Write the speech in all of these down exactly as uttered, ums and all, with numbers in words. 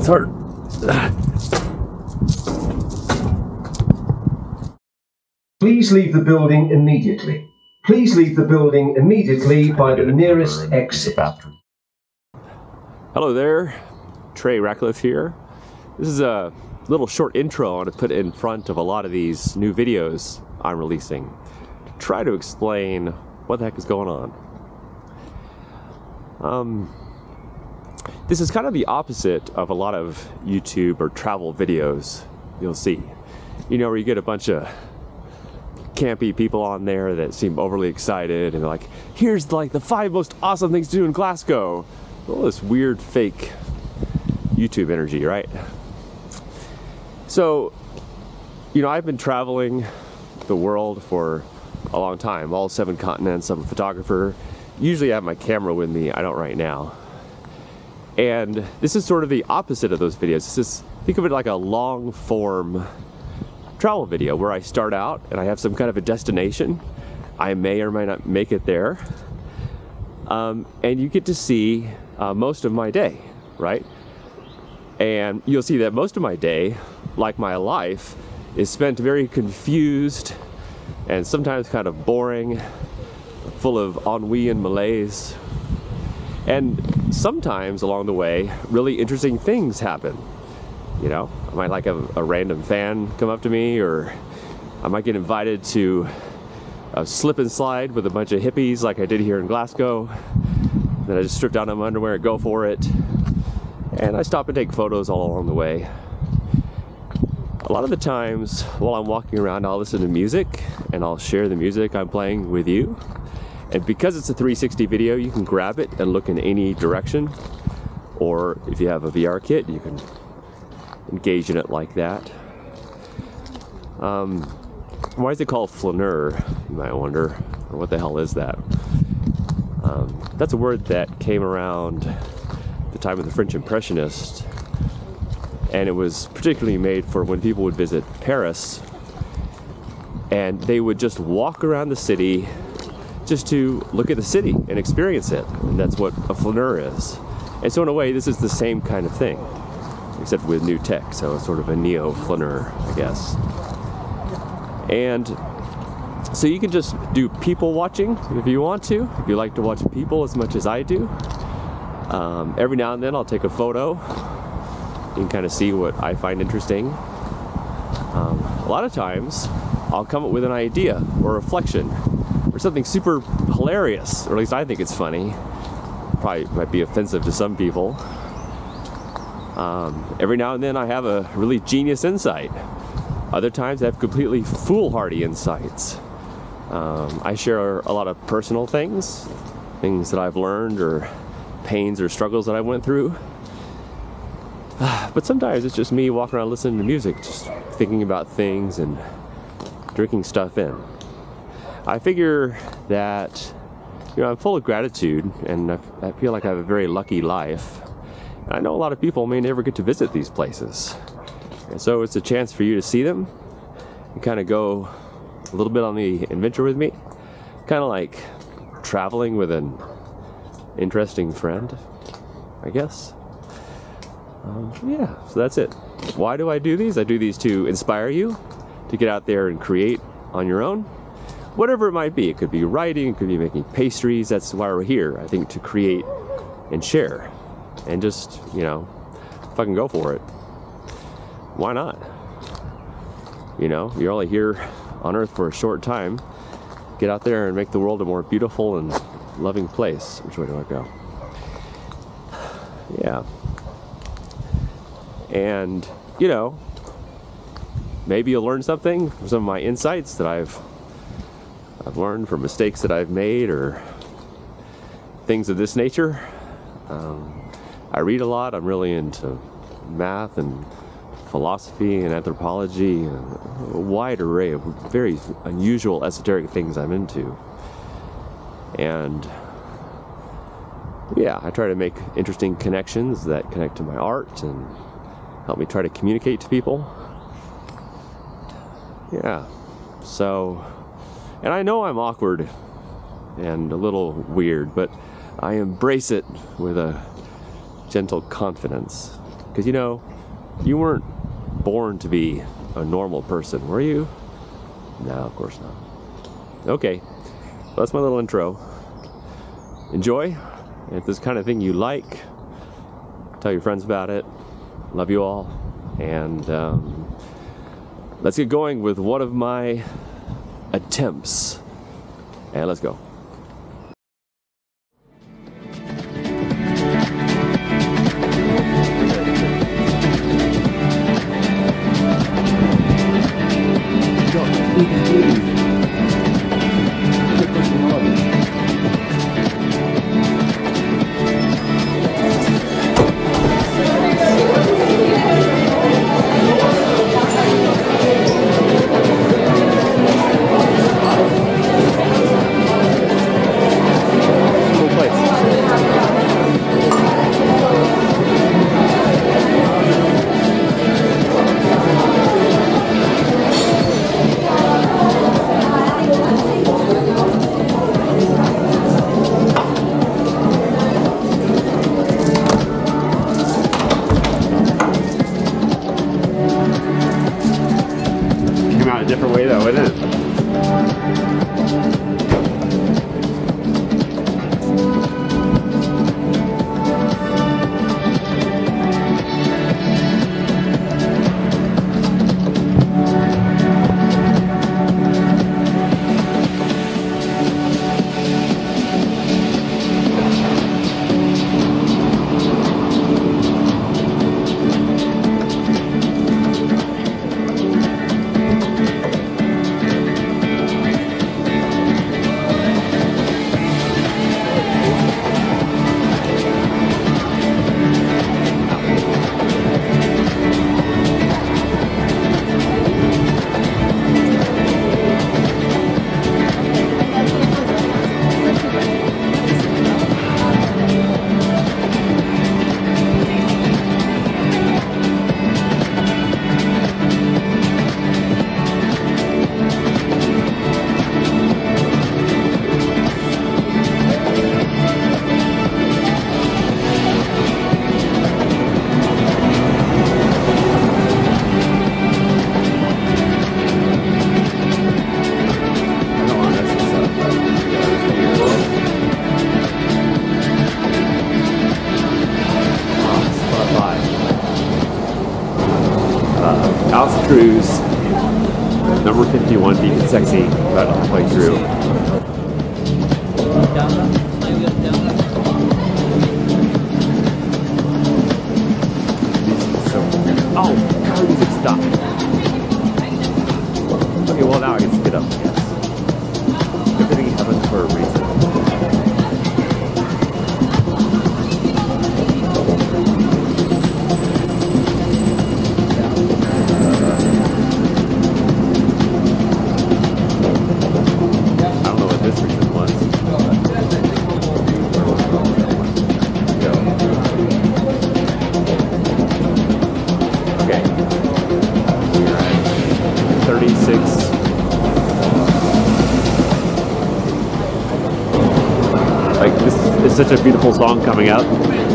it's hard. Please leave the building immediately. Please leave the building immediately by the nearest exit. Hello there, Trey Ratcliff here. This is a little short intro I want to put in front of a lot of these new videos I'm releasing to try to explain what the heck is going on. Um, this is kind of the opposite of a lot of YouTube or travel videos you'll see. You know, where you get a bunch of campy people on there that seem overly excited and they're like, here's like the five most awesome things to do in Glasgow. All this weird fake YouTube energy, right? So, you know, I've been traveling the world for a long time, all seven continents. I'm a photographer. Usually I have my camera with me. I don't right now. And this is sort of the opposite of those videos. This is, think of it like a long form travel video where I start out and I have some kind of a destination. I may or may not make it there. Um, and you get to see uh, most of my day, right? And you'll see that most of my day, like my life, is spent very confused and sometimes kind of boring, full of ennui and malaise. And sometimes along the way, really interesting things happen. You know, I might like have a random fan come up to me, or I might get invited to a slip and slide with a bunch of hippies like I did here in Glasgow. Then I just strip down my underwear and go for it. And I stop and take photos all along the way. A lot of the times while I'm walking around, I'll listen to music and I'll share the music I'm playing with you. And because it's a three sixty video, you can grab it and look in any direction. Or if you have a V R kit, you can engage in it like that. Um, why is it called flaneur, you might wonder, or what the hell is that? Um, that's a word that came around the time of the French Impressionists, and it was particularly made for when people would visit Paris, and they would just walk around the city just to look at the city and experience it, and that's what a flaneur is. And so in a way, this is the same kind of thing, except with new tech, so it's sort of a Neo-Flaneur, I guess. And so you can just do people watching if you want to, if you like to watch people as much as I do. Um, every now and then I'll take a photo. You can kind of see what I find interesting. Um, a lot of times I'll come up with an idea or a reflection or something super hilarious, or at least I think it's funny. Probably might be offensive to some people. Um, every now and then I have a really genius insight. Other times I have completely foolhardy insights. Um, I share a lot of personal things, things that I've learned or pains or struggles that I went through. But sometimes it's just me walking around listening to music, just thinking about things and drinking stuff in. I figure that, you know, I'm full of gratitude and I, I feel like I have a very lucky life. And I know a lot of people may never get to visit these places. And so it's a chance for you to see them and kind of go a little bit on the adventure with me. Kind of like traveling with an interesting friend, I guess. Um, yeah, so that's it. Why do I do these? I do these to inspire you to get out there and create on your own. Whatever it might be. It could be writing, it could be making pastries. That's why we're here, I think, to create and share. And just, you know, fucking go for it. Why not? You know, you're only here on Earth for a short time. Get out there and make the world a more beautiful and loving place. Which way do I go? Yeah. And, you know, maybe you'll learn something from some of my insights that I've I've learned from mistakes that I've made or things of this nature. Um, I read a lot. I'm really into math and philosophy and anthropology and a wide array of very unusual esoteric things I'm into. And yeah, I try to make interesting connections that connect to my art and help me try to communicate to people. Yeah, so, and I know I'm awkward and a little weird, but I embrace it with a gentle confidence. Because, you know, you weren't born to be a normal person, were you? No, of course not. Okay, well, that's my little intro. Enjoy. If this kind of thing you like, tell your friends about it. Love you all. And um, let's get going with one of my attempts. And let's go. Different way though, isn't it? Cruise number fifty-one, Deep and Sexy, about to play through. So, oh, God, music stopped. Okay, well now I get to get up, yes. Everything happens for a reason. Like, this is such a beautiful song coming up.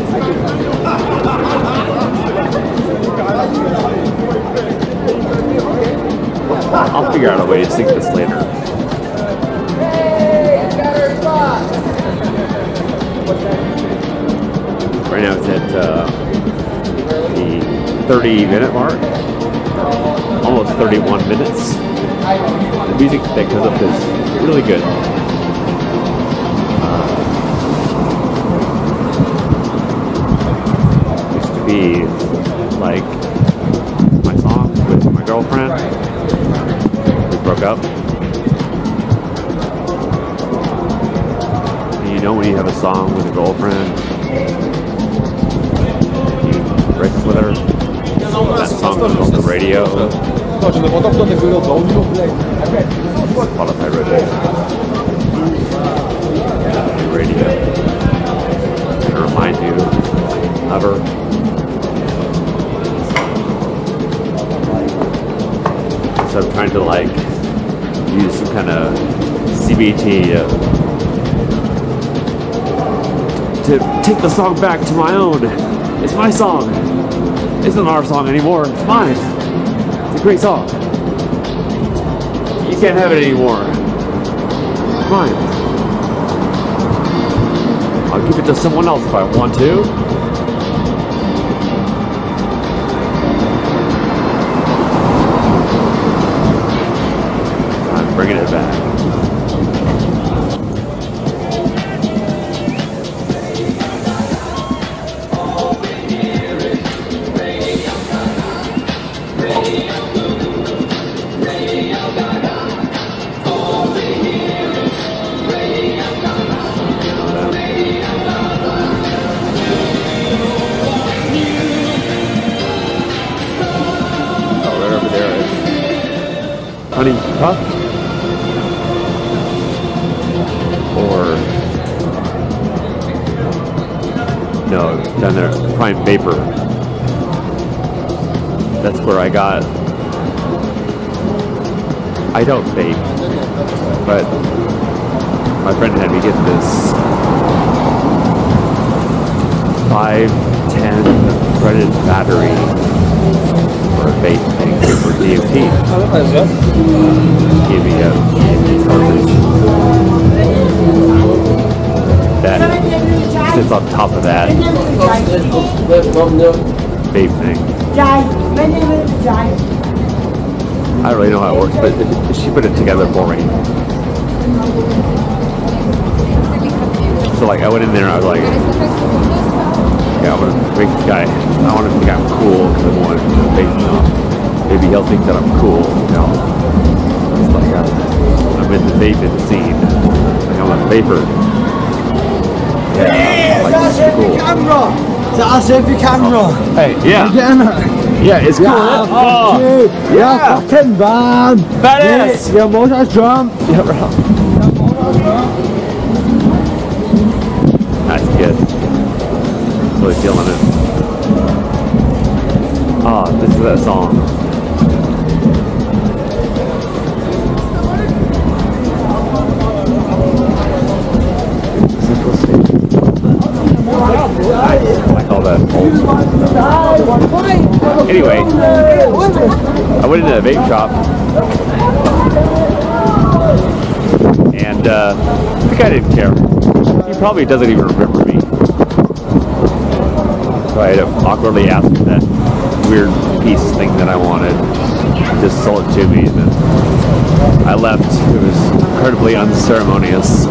I'll figure out a way to sync this later. Right now it's at uh, the thirty minute mark. Almost thirty-one minutes. The music that comes up is really good. Uh, used to be like my song with my girlfriend. We broke up. And you know when you have a song with a girlfriend, you break up with her. That song was on the radio. Spotify radio. Radio. To remind you of her. So I'm trying to like use some kind of C B T uh, to take the song back to my own. It's my song. It's not our song anymore. It's mine. It's a great song. You can't have it anymore. It's mine. I'll give it to someone else if I want to. I'm bringing it back. Honey Puff or no, down there, Prime Vapor. That's where I got. I don't vape, but my friend had me get this five ten threaded battery for a vape thing for D M T. Give me a cartridge that sits on top of that vape thing. I don't really know how it works, but she put it together for me. So like I went in there and I was like, yeah, I want to make this guy, I want to think I'm cool because I want to vape now. Maybe he'll think that I'm cool, you know. It's like I'm, I'm in the vaping scene. Like I'm a vapor. Yeah, like that's it's cool. Camera. That's every camera. Hey, yeah. Yeah, it's cool. Yeah, Oh, dude. yeah. Yeah, fucking man. Badass. Your motor's drum. Yeah, bro. That's good. Really feeling it. Oh, this is that song. I call that old school stuff. Anyway, I went into a vape shop and uh, the guy didn't care. He probably doesn't even remember me. So I had to awkwardly ask him that weird piece thing that I wanted. Just sold it to me and then I left. It was incredibly unceremonious.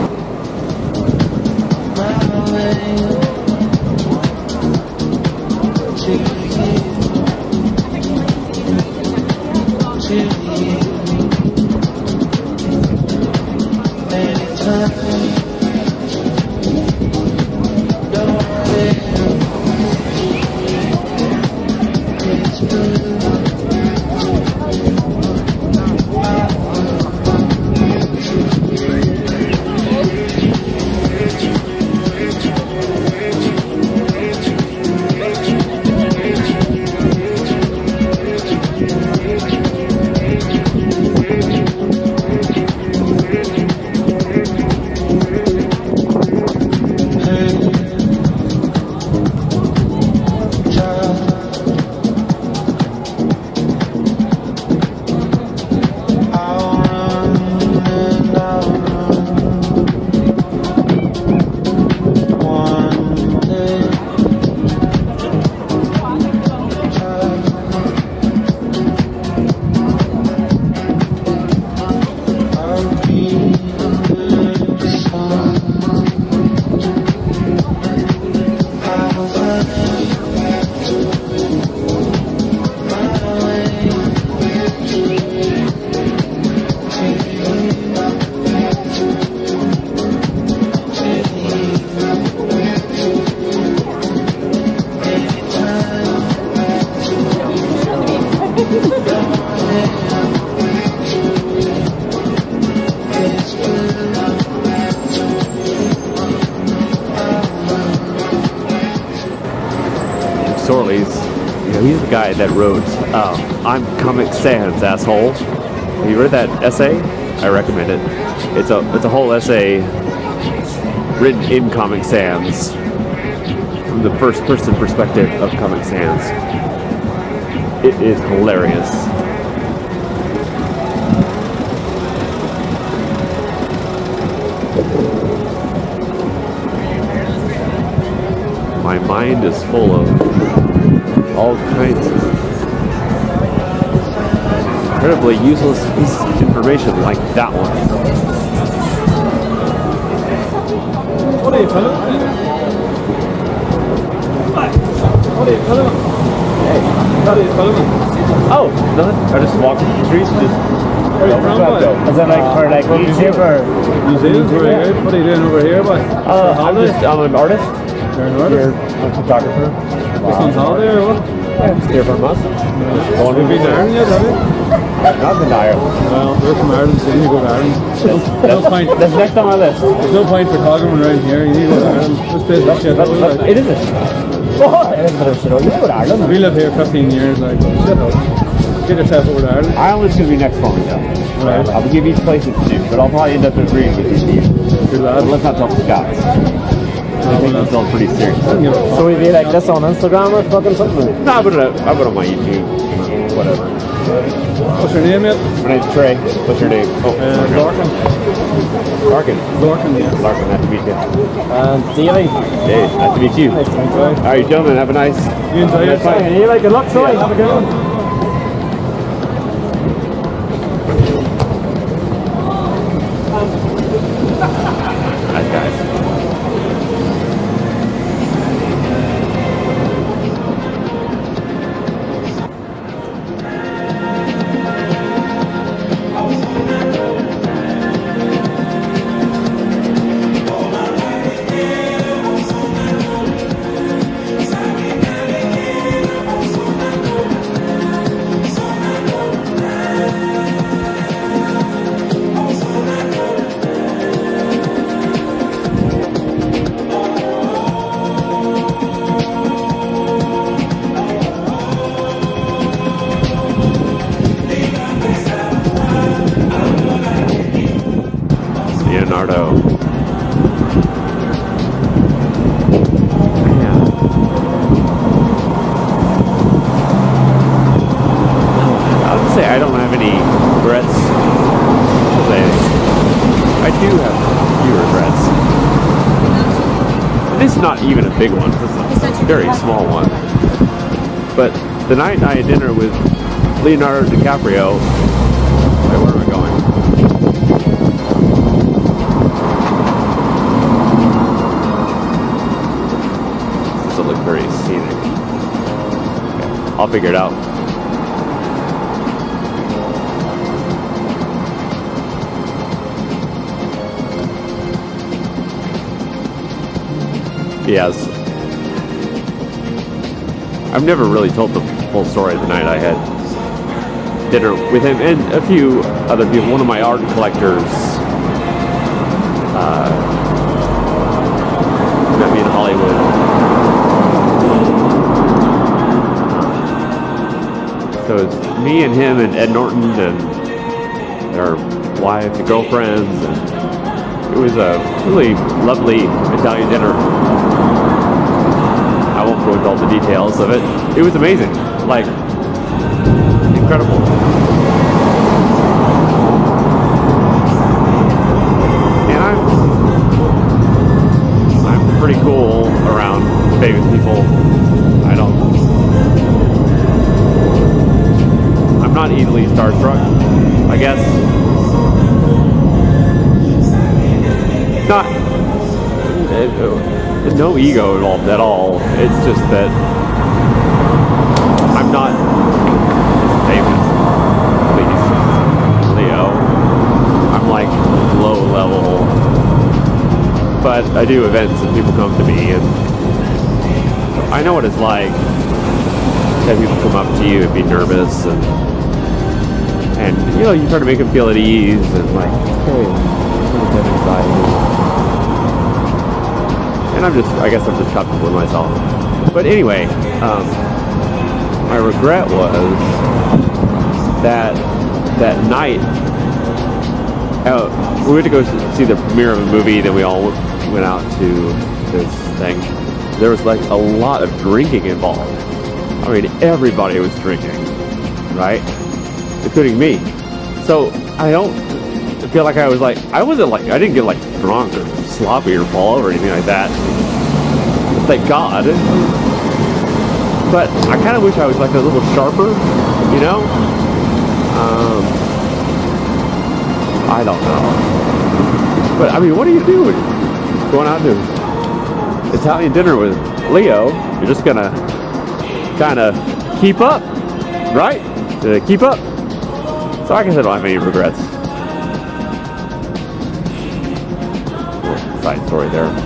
He's the guy that wrote um, I'm Comic Sans, asshole. Have you read that essay? I recommend it. It's a it's a whole essay written in Comic Sans from from the first-person perspective of Comic Sans. It is hilarious. My mind is full of all kinds of incredibly useless pieces of information like that one. What are you filming? What are you filming? Hey. What are you filming? Oh, nothing. I just walked through the streets and just... Where are you from, boy? Is it like for like YouTube or? New Zealand, very good. What are you doing over here, boy? Uh, I'm just, I'm an artist. You're an artist? You're a photographer. Just on holiday or what? Yeah, just here from us. Have you been to Ireland yet, have you? Not been to Ireland. Well, we're from Ireland, so you need to go to Ireland. No point. That's next on my list. There's no point photographing around here. You need to go to Ireland. This place is shit. Like. It isn't. Oh, it is a bit of shit. You go to Ireland. We live here fifteen years, like, shit out. Get yourself over to Ireland. Ireland's going to be next for me, though. Right. I'll give each place its due, but I'll probably end up agreeing with you. Good lad. Let's not talk to Scots. I take themselves pretty serious. So we be like this on Instagram or fucking something? No, I put it up. I put it on my YouTube. Whatever. What's your name, mate? My name's Trey. What's your name? Oh, Uh, Larkin. Larkin. Larkin, yeah. Larkin, nice to meet you. And Daly. Hey, nice to meet you. Nice to meet you. Right. All right, gentlemen, have a nice... You enjoy your time. Hey, like, good luck, Troy. Have a good one. Nice guys. Leonardo. Yeah. I would say I don't have any regrets. I do have a few regrets. This is not even a big one. This is a very small one. But the night I had dinner with Leo DiCaprio. Wait, where am I going? Very scenic. Okay, I'll figure it out. Yes. I've never really told the full story of the night I had dinner with him and a few other people. One of my art collectors uh, met me in Hollywood. So it's me and him and Ed Norton and their wife and girlfriends, and it was a really lovely Italian dinner. I won't go into all the details of it. It was amazing, like incredible. And I'm I'm pretty cool around famous people. I don't. I'm not easily starstruck, I guess. Not, it, there's no ego involved at all. It's just that I'm not famous, please, Leo. I'm like low level, but I do events and people come to me, and I know what it's like to have people come up to you and be nervous, and And, you know, you try to make them feel at ease and, like, hey, have anxiety. And I'm just, I guess I'm just comfortable with myself. But anyway, um, my regret was that that night, uh, we went to go see the premiere of a movie, then we all went out to this thing. there was like a lot of drinking involved. I mean, everybody was drinking, right? Including me. So I don't feel like I was like, I wasn't like, I didn't get like drunk or sloppy or fall over or anything like that. Thank God. But I kind of wish I was like a little sharper, you know? Um, I don't know. But I mean, what are you doing? Going out to Italian dinner with Leo, you're just gonna kind of keep up, right? Uh, keep up. So I guess I don't have any regrets. Little side story there.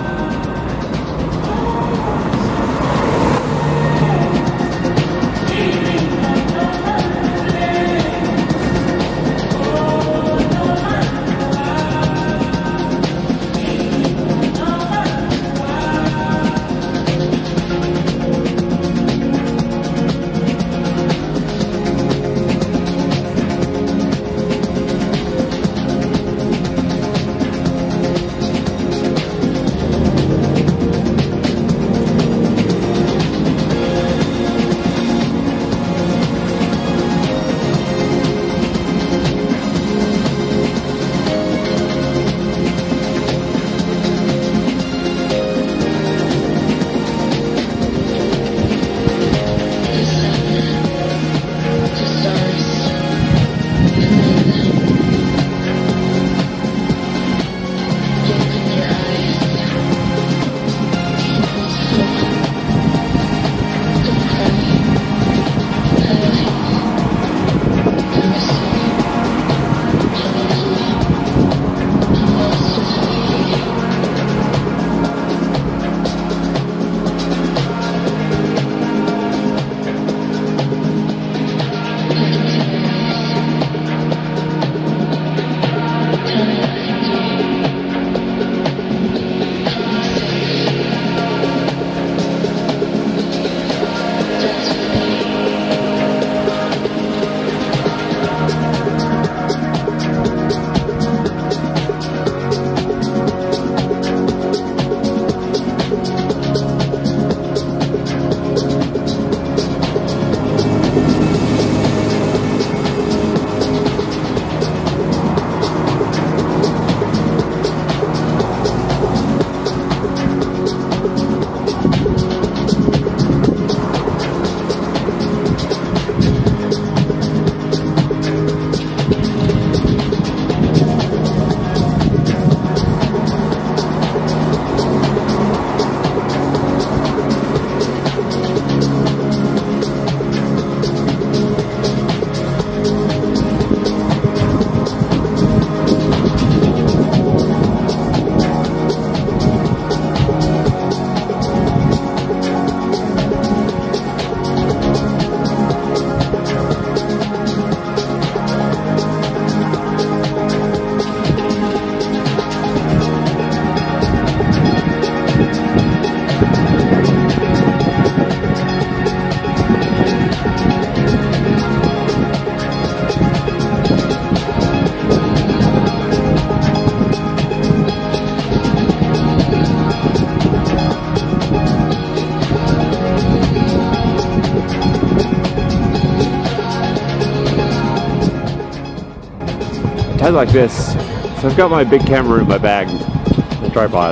Tied like this. So I've got my big camera in my bag, the tripod.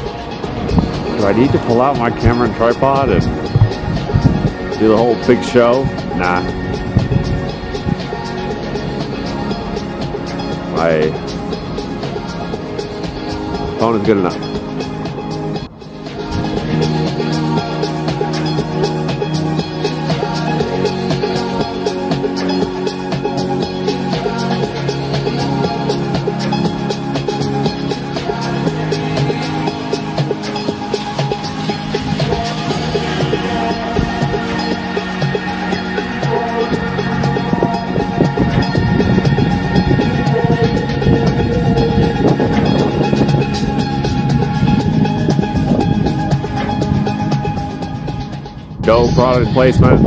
Do I need to pull out my camera and tripod and do the whole big show? Nah. My phone is good enough. Go product placement.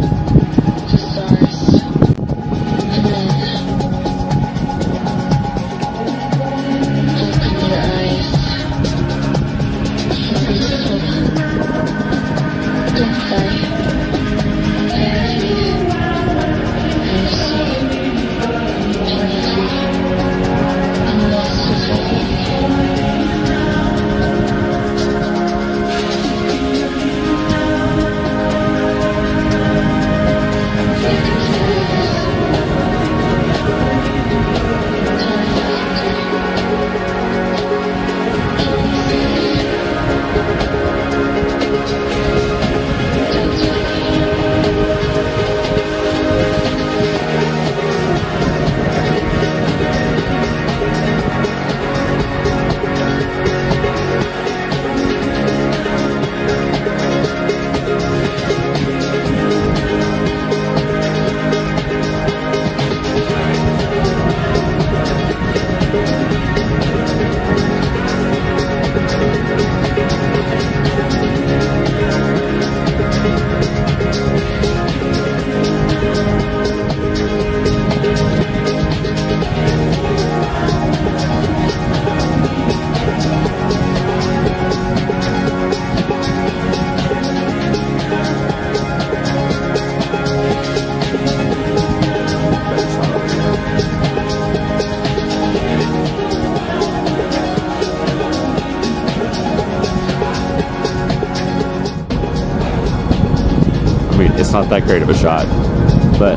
It's not that great of a shot, but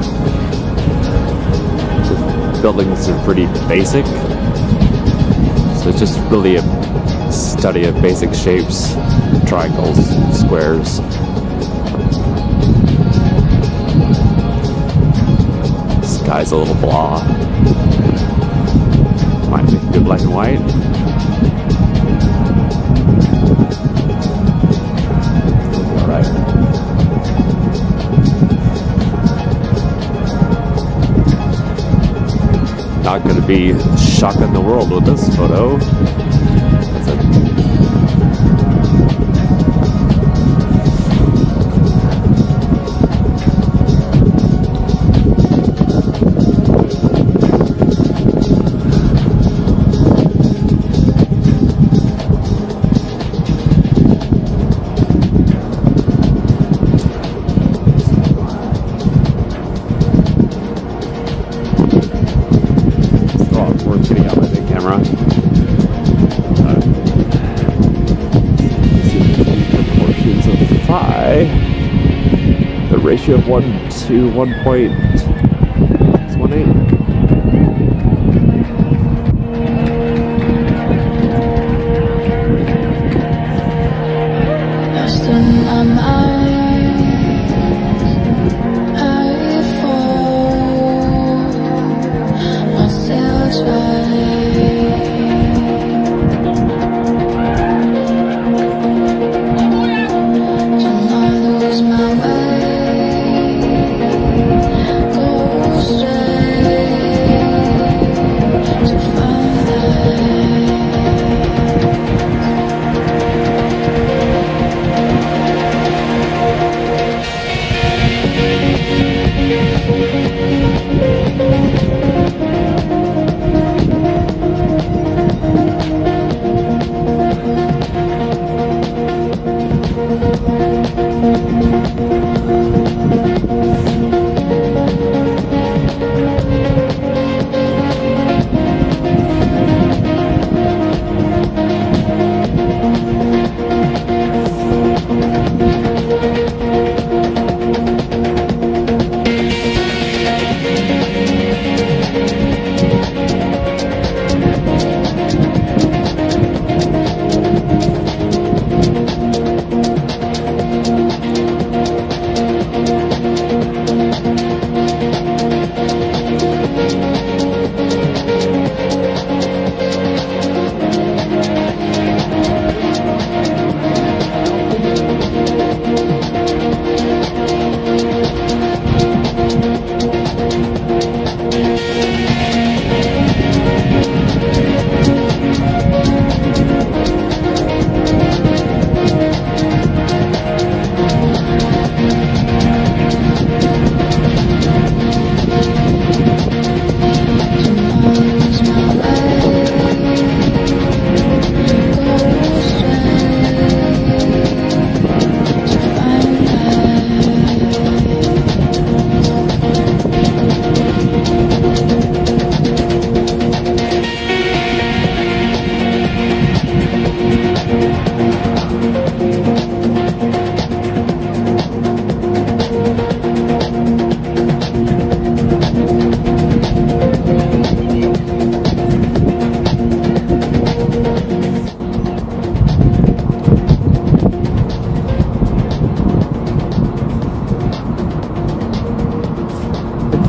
the buildings are pretty basic, so it's just really a study of basic shapes, triangles, squares. The sky's a little blah. Might make good black and white. Alright. Not going to be shocking the world with this photo. That's it. The ratio of one to one point one eight. Stray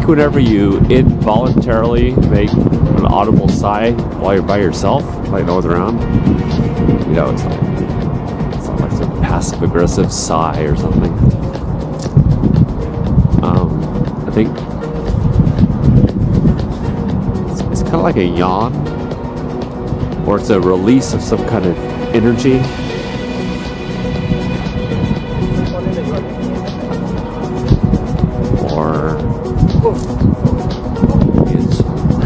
whenever you involuntarily make an audible sigh while you're by yourself, like no one's around, you know, it's like, it's not like some passive aggressive sigh or something. Um, I think it's, it's kind of like a yawn, or it's a release of some kind of energy. Or it's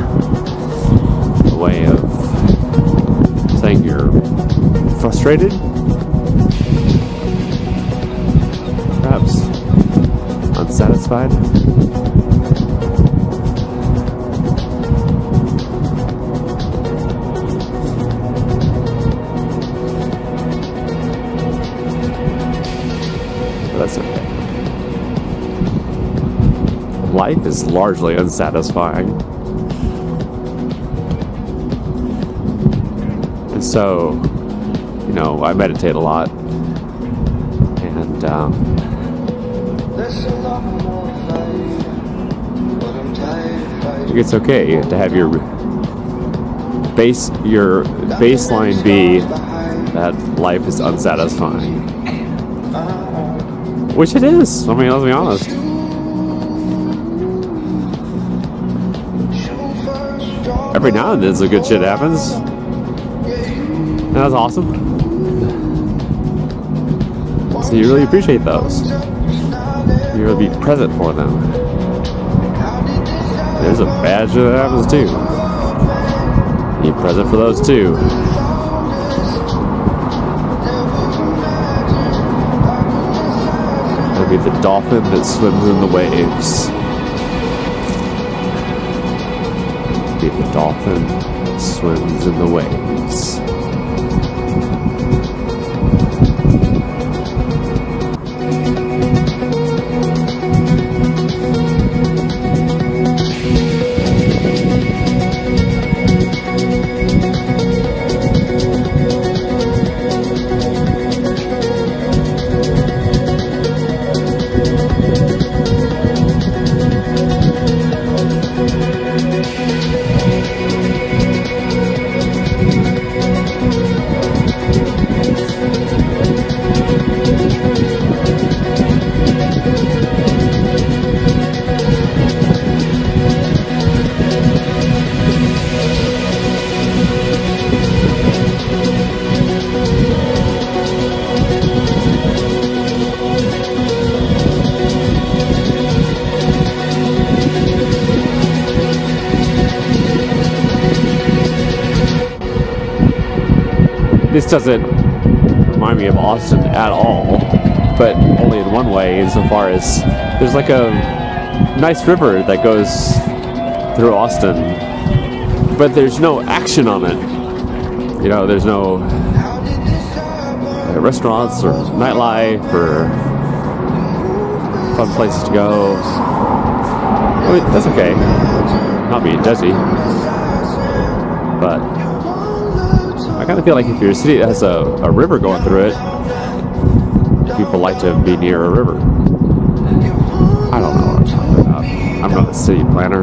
a way of saying you're frustrated, perhaps unsatisfied. But that's okay. Life is largely unsatisfying. And so, you know, I meditate a lot. And, um, I think it's okay to have your base, your baseline be that life is unsatisfying. Which it is. I mean, let's be honest. Every now and then some good shit happens. And that's awesome. So you really appreciate those. You really be present for them. There's a bad shit that happens too. Be present for those too. That'd be the dolphin that swims in the waves. Be the dolphin that swims in the waves. This doesn't remind me of Austin at all, but only in one way, insofar as there's like a nice river that goes through Austin, but there's no action on it. You know, there's no uh, restaurants or nightlife or fun places to go. I mean, that's okay. Not being judgy, but I kind of feel like if you're a city that has a, a river going through it, people like to be near a river. I don't know what I'm talking about. I'm not a city planner.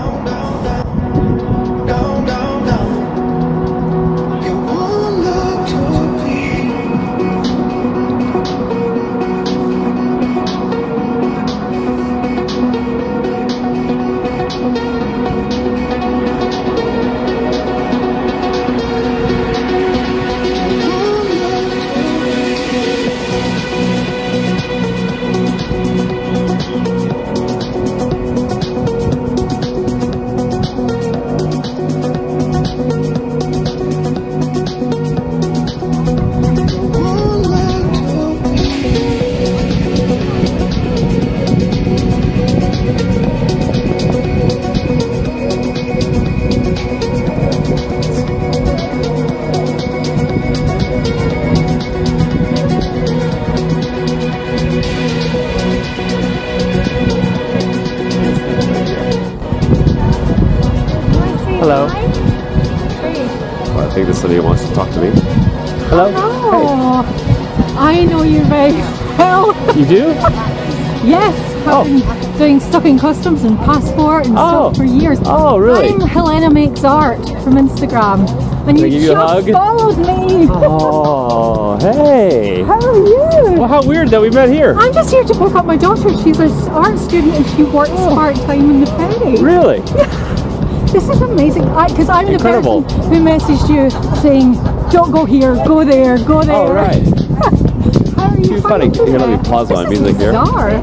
Hello. Well, I think this lady wants to talk to me. Hello. Oh, I know you very well. You do? Yes. I've been doing stuff in customs and passport and Oh. stuff for years. Oh, really? I'm Helena Makes Art from Instagram. And Can I you give you a just hug? followed me. Oh, hey. How are you? Well, how weird that we met here. I'm just here to pick up my daughter. She's an art student and she works part-time in the ferry. Really? This is amazing. Because I'm Incredible. the person who messaged you saying, don't go here, go there, go there. Oh, right. How are you Too funny. finding You're gonna it? be pause my This is music here. bizarre.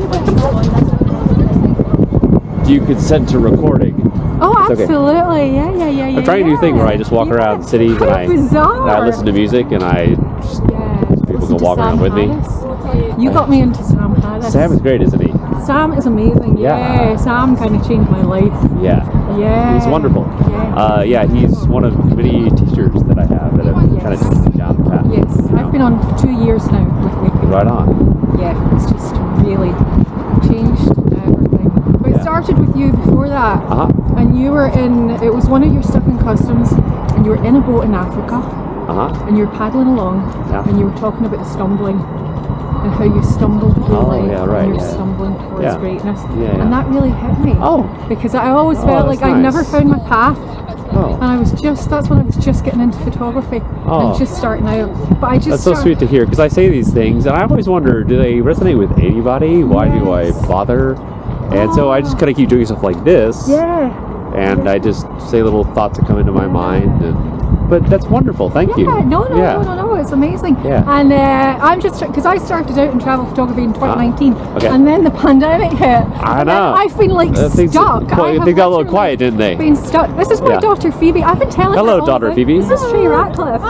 Do you consent to recording? Oh, It's okay. absolutely. Yeah, yeah, yeah, yeah. I'm trying to do a thing where I just walk yeah. around cities and How I, bizarre. and I listen to music and I just, Yeah. people Listen can to walk Sam around with me. Harris. You got me into Sam Harris. Sam is great, isn't he? Sam is amazing. Yeah. Yeah. Sam kind of changed my life. Yeah. Yeah. He's wonderful. Yeah. Uh, yeah, he's one of many teachers that I have that have Yes. kind of taken me down the path. Yes. you know? I've been on for two years now with Wicked. Right on. Yeah. It's just really changed everything. But it Yeah. started with you before that. Uh huh. And you were in, it was one of your stuff in customs, and you were in a boat in Africa, Uh huh. and you were paddling along, Yeah. and you were talking about the stumbling, and how you stumbled through Oh, life, yeah, right, and you're yeah. stumbling towards Yeah. greatness. Yeah, yeah. And that really hit me. Oh. Because I always Oh, felt that's like I never nice. found my path, Oh. and I was just, that's when I was just getting into photography, Oh. and just starting out. But I just That's so started- sweet to hear because I say these things and I always wonder, do they resonate with anybody? Why do I Yes. bother? And so I just kind of keep doing stuff like this. Yeah. And I just say little thoughts that come into my mind. And, but that's wonderful. Thank you. Yeah, no, no, Yeah. no, no, no, it's amazing. Yeah. And uh, I'm just, because I started out in travel photography in twenty nineteen, okay. and then the pandemic hit. I and then know. I've been like Uh, things- stuck. qu- I have they got a little literally quiet, didn't they? Been stuck. This is my Yeah. daughter Phoebe. I've been telling her. Hello, all daughter about- Phoebe. This is Trey Ratcliff.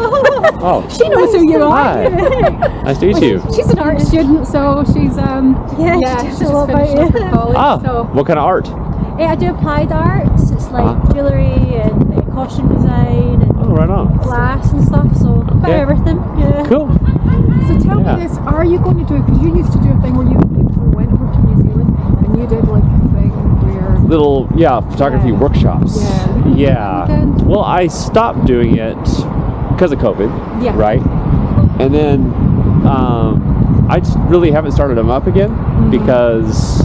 Oh. She knows who you are. Hi. Nice to meet you. She's an art student, so she's um Yeah, she yeah, knows she's a just lot about finished up you. with college. Ah, So what kind of art? Yeah, I do applied arts. It's like Uh-huh. jewellery and uh, costume design and Oh, right on. glass and stuff. So a bit Okay. of everything. Yeah. Cool. So tell Yeah. me this: are you going to do? Because you used to do a thing where you people went over to New Zealand and you did like a thing where Little, yeah, photography Yeah. workshops. Yeah. Yeah. Again. Well, I stopped doing it because of COVID. Yeah. Right. And then um, I just really haven't started them up again Mm-hmm. because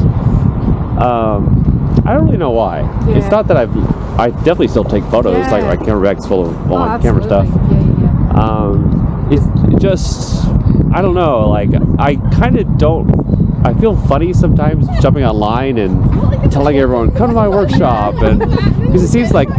um, I don't really know why. It's Yeah. not that I've. I definitely still take photos. Yeah. Like my camera bag's full of all Oh, my camera stuff. absolutely. Yeah, yeah, yeah. Um, it's just, I don't know, like, I kind of don't, I feel funny sometimes jumping online and telling everyone, come to my workshop, and, because it seems like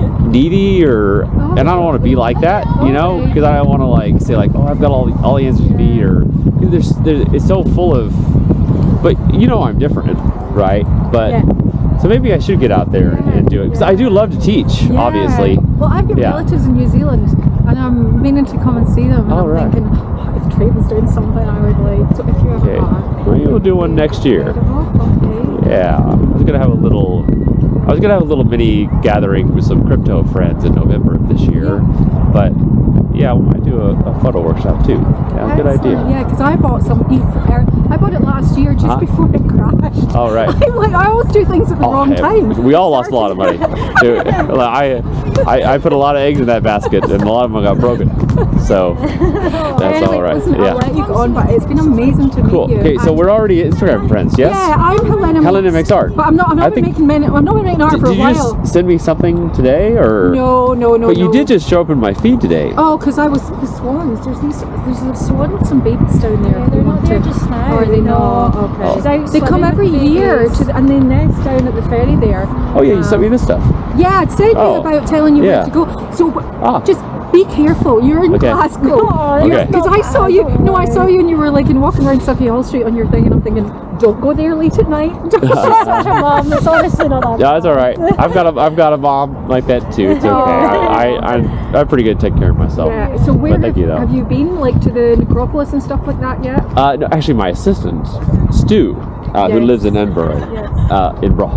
needy, or, and I don't want to be like that, you know, because I don't want to, like, say, like, oh, I've got all the, all the answers you need, or, because there's, there's, it's so full of, but, you know, I'm different, right, but, Yeah. so maybe I should get out there and, and do it, because I do love to teach, Yeah. obviously. Well, I've got Yeah. relatives in New Zealand, and I'm meaning to come and see them. And Oh, I'm right. thinking, oh, if Trey was doing something, I would like. So if you ever Okay. are, Maybe we'll do one next year. Okay. Yeah, I was gonna have a little. I was gonna have a little mini gathering with some crypto friends in November of this year, but yeah, I might do a, a photo workshop too. Yeah, good idea. Excellent. Yeah, because I bought some E T H. I bought it last year just Huh? before it crashed. Oh, right. I'm like, I always do things at the Oh, wrong hey, time. we all lost a lot of money. Dude, like, I, I I put a lot of eggs in that basket, and a lot of them got broken. So that's Anyway, all right. listen, I'll Yeah. let you go on, but it's been amazing to Cool. meet you. Okay, so And- we're already Instagram friends, yes? Yeah, I'm Helena. Helena makes art. But I'm not. I'm I not been think- making many. I'm not been making art Did, for a did you while. just send me something today, or? No, no, no. But you no. did just show up in my feed today. Oh, because I was the swans. There's these. There's a swan with some babies down there. Yeah, if you they're want not there to- just now. Or are they No. not? Okay. She's out They come swimming every with year babies. to the, and they nest down at the ferry there. Oh yeah, you sent me Um, this stuff. Yeah, I'd said Oh. you about telling you Yeah. where to go. So Ah. just be careful. You're in Okay. Glasgow. No, Okay. Because I saw you. No, I saw you, and you were like in walking around Sucky Hall Street on your thing, and I'm thinking, don't go there late at night. Don't She's such a mom. It's honestly not that. Yeah, that's all right. I've got a I've got a mom like that too. It's okay. I, I I'm I'm pretty good at taking care of myself. Yeah. So where But thank have, you, though. have you been? Like to the necropolis and stuff like that yet? Uh, no, actually, my assistant Stu, uh, who Yes. lives in Edinburgh, Yes. uh, in Bro,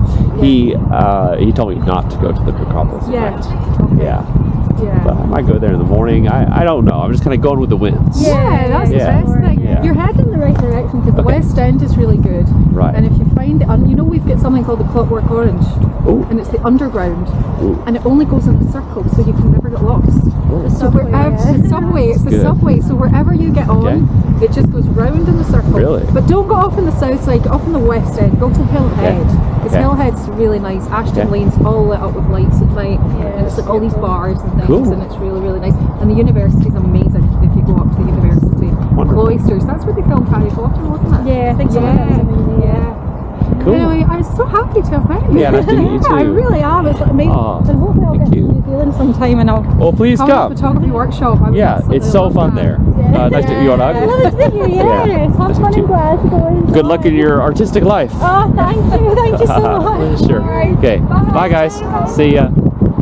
he uh, he told me not to go to the necropolis. at Yeah. night. Okay. Yeah. Yeah. But I might go there in the morning. I, I don't know. I'm just kind of going with the winds. Yeah, that's Yeah. the best thing. Yeah. You're heading in the right direction because the Okay. West End blend is really good. Right. And if you find it, un- you know, we've got something called the Clockwork Orange, Ooh. and it's the underground, Ooh. and it only goes in a circle, so you can never get lost. The So subway, wherever yeah. the subway, it's the Good. subway. So wherever you get on, Okay. it just goes round in the circle. Really? But don't go off in the south side. Go off in the west end. Go to Hillhead. Because Okay. Hillhead's really nice. Ashton Okay. Lane's all lit up with lights at night, Yeah, and it's like all these bars and things, Cool. and it's really really nice. And the university's amazing. If you go up to the university, Wonderful. Cloisters. That's where they filmed Harry Potter, wasn't it? Yeah, I think so. Yeah. Yeah. Yeah. Cool. Anyway, I'm so happy to have met you. Yeah, nice to meet you Yeah, I too. really am. It's like amazing. Aw, and hopefully I'll thank get you. to New Zealand sometime and I'll Well, please come to come. a photography workshop. I would Yeah, absolutely it's so love fun that. there. Uh, nice to you want to hug? Love to meet you, yeah. Yeah. Have Nice to fun meet in you. Glasgow. Good luck in your artistic life. Oh, thank you. Thank you so much. Sure. All right. Okay. Bye, guys. See ya.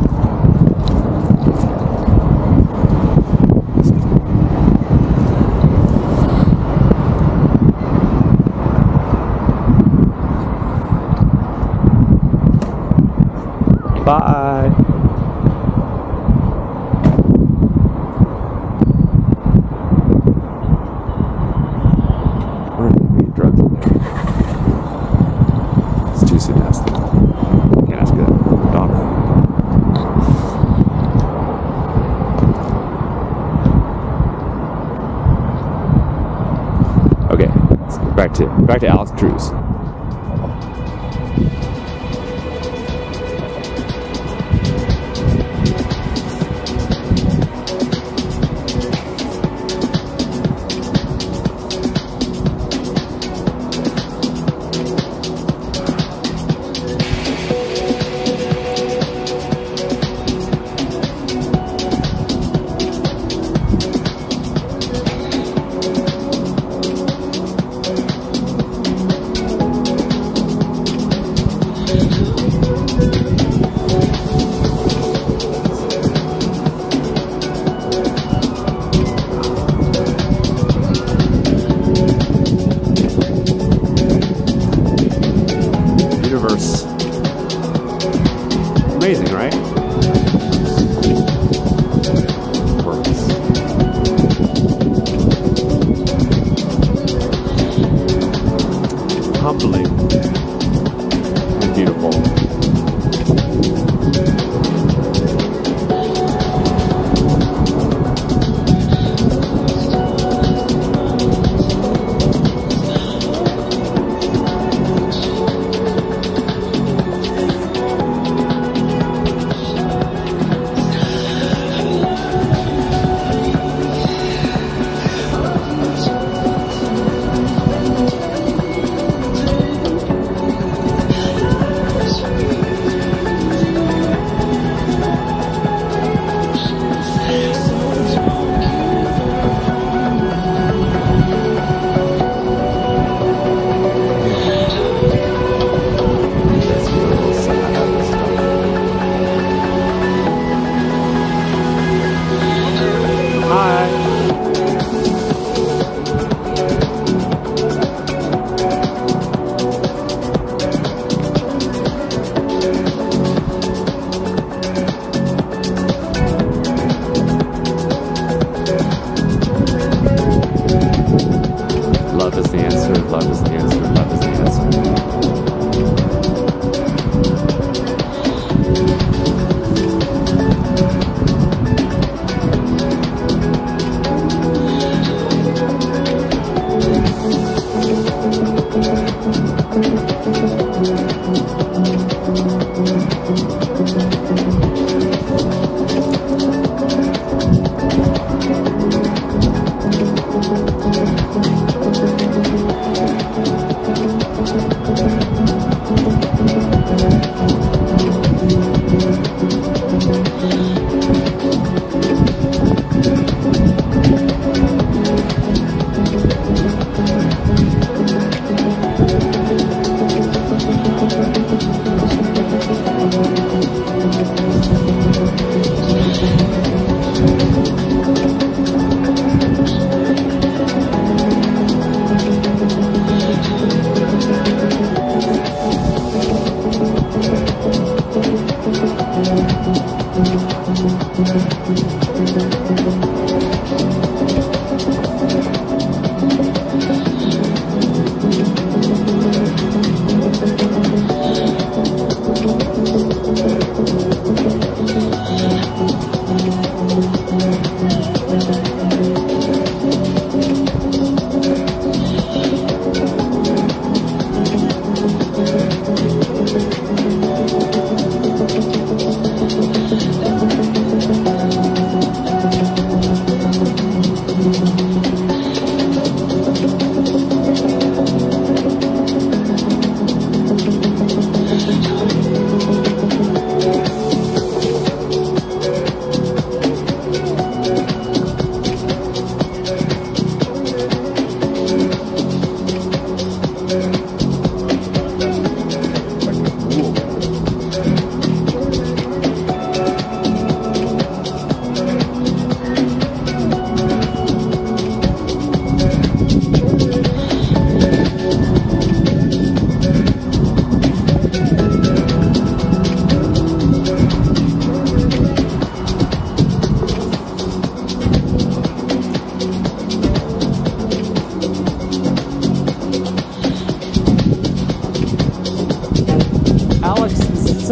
Bye. I wonder if they need drugs in there. It's too soon to ask them. Can't ask that. Daughter. Okay, let's get back to back to Alex Drews.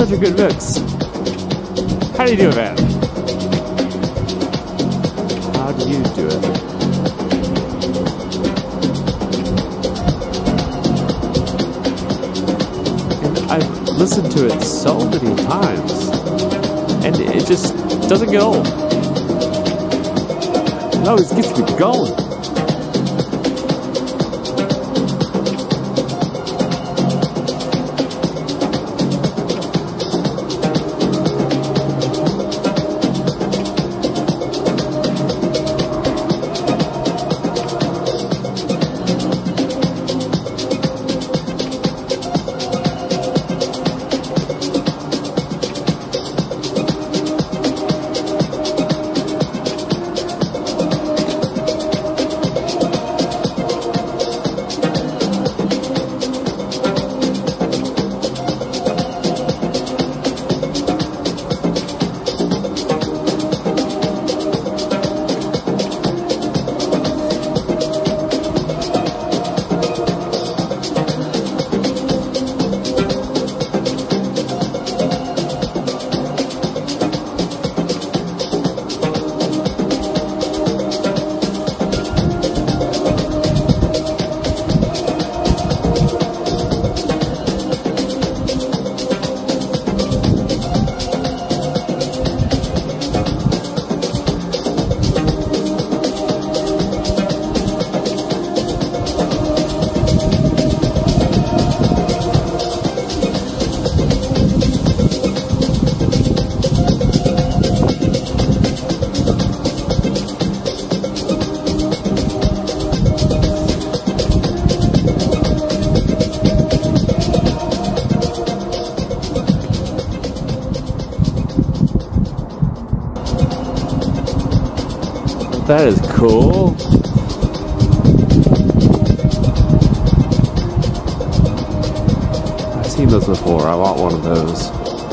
such a good mix. How do you do it, man? How do you do it? And I've listened to it so many times, and it just doesn't get old. It always gets me going. That is cool. I've seen those before. I want one of those.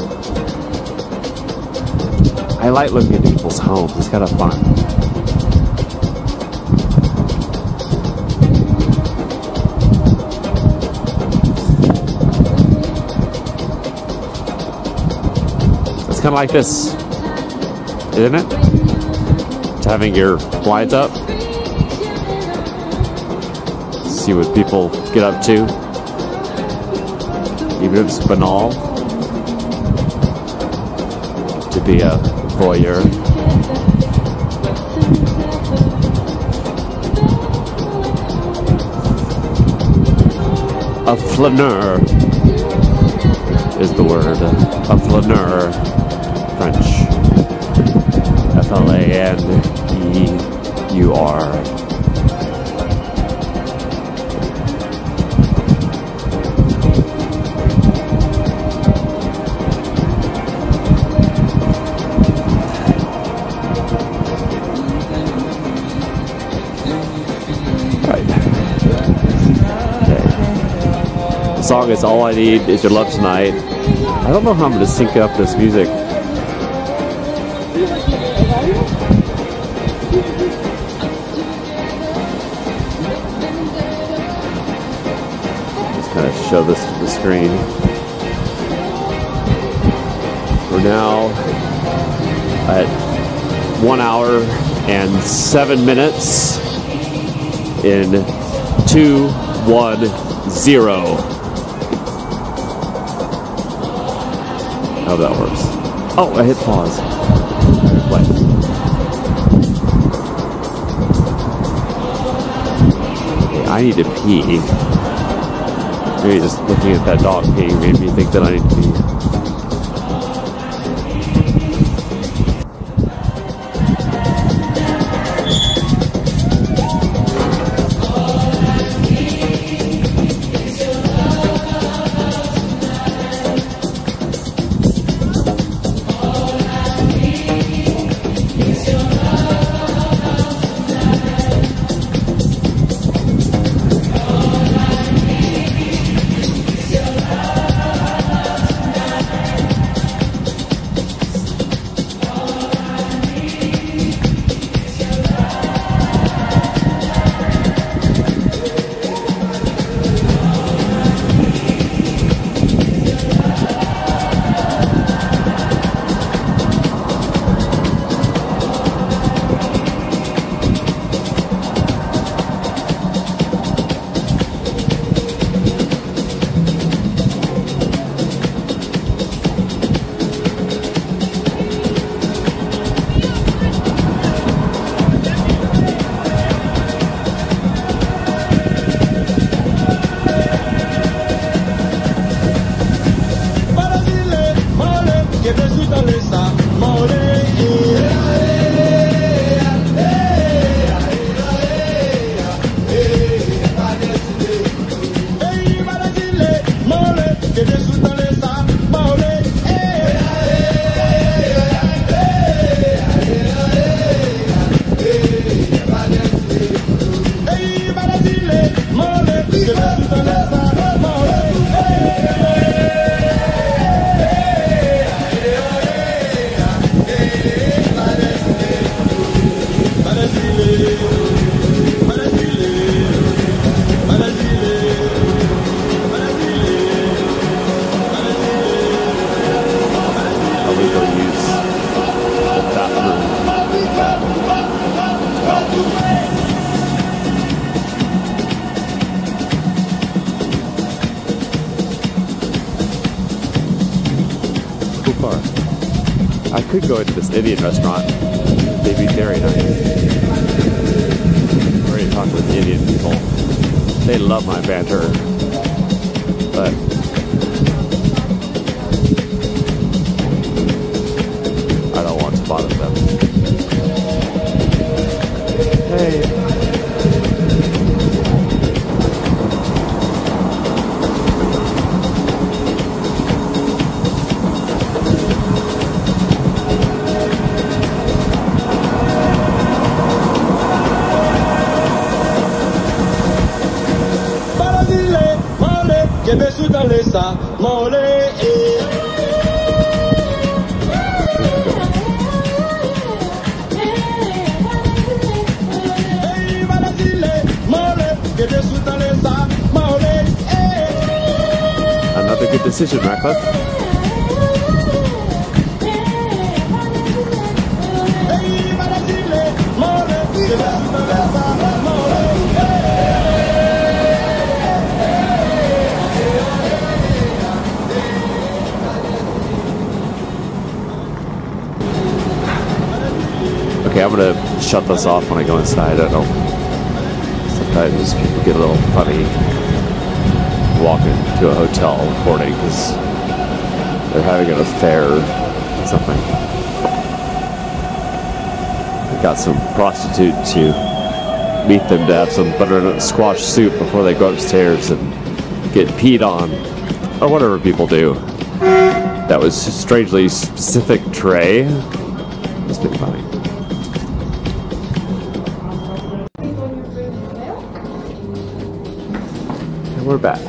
I like looking at people's homes. It's kind of fun. It's kind of like this, isn't it? Having your blinds up, see what people get up to, even if it's banal, to be a voyeur. A flaneur is the word. A flaneur, French. F L A N E U R. Right. Okay. The song is All I Need Is Your Love Tonight. I don't know how I'm going to sync up this music. Show this to the screen. We're now at one hour and seven minutes in two one zero. How that works. Oh, I hit pause. What? Okay, I need to pee. Maybe just looking at that dog peeing made me think that I need to pee. I could go into this Indian restaurant. They'd be very nice. I'm already talking with the Indian people. They love my banter. But I don't want to bother them. Hey. Another good decision, Ratcliff. Okay, I'm gonna shut this off when I go inside. I don't know. Sometimes people get a little funny walking to a hotel recording because they're having an affair or something. I got some prostitute to meet them to have some butternut squash soup before they go upstairs and get peed on, or whatever people do. That was strangely specific, Trey. It's been funny. And we're back.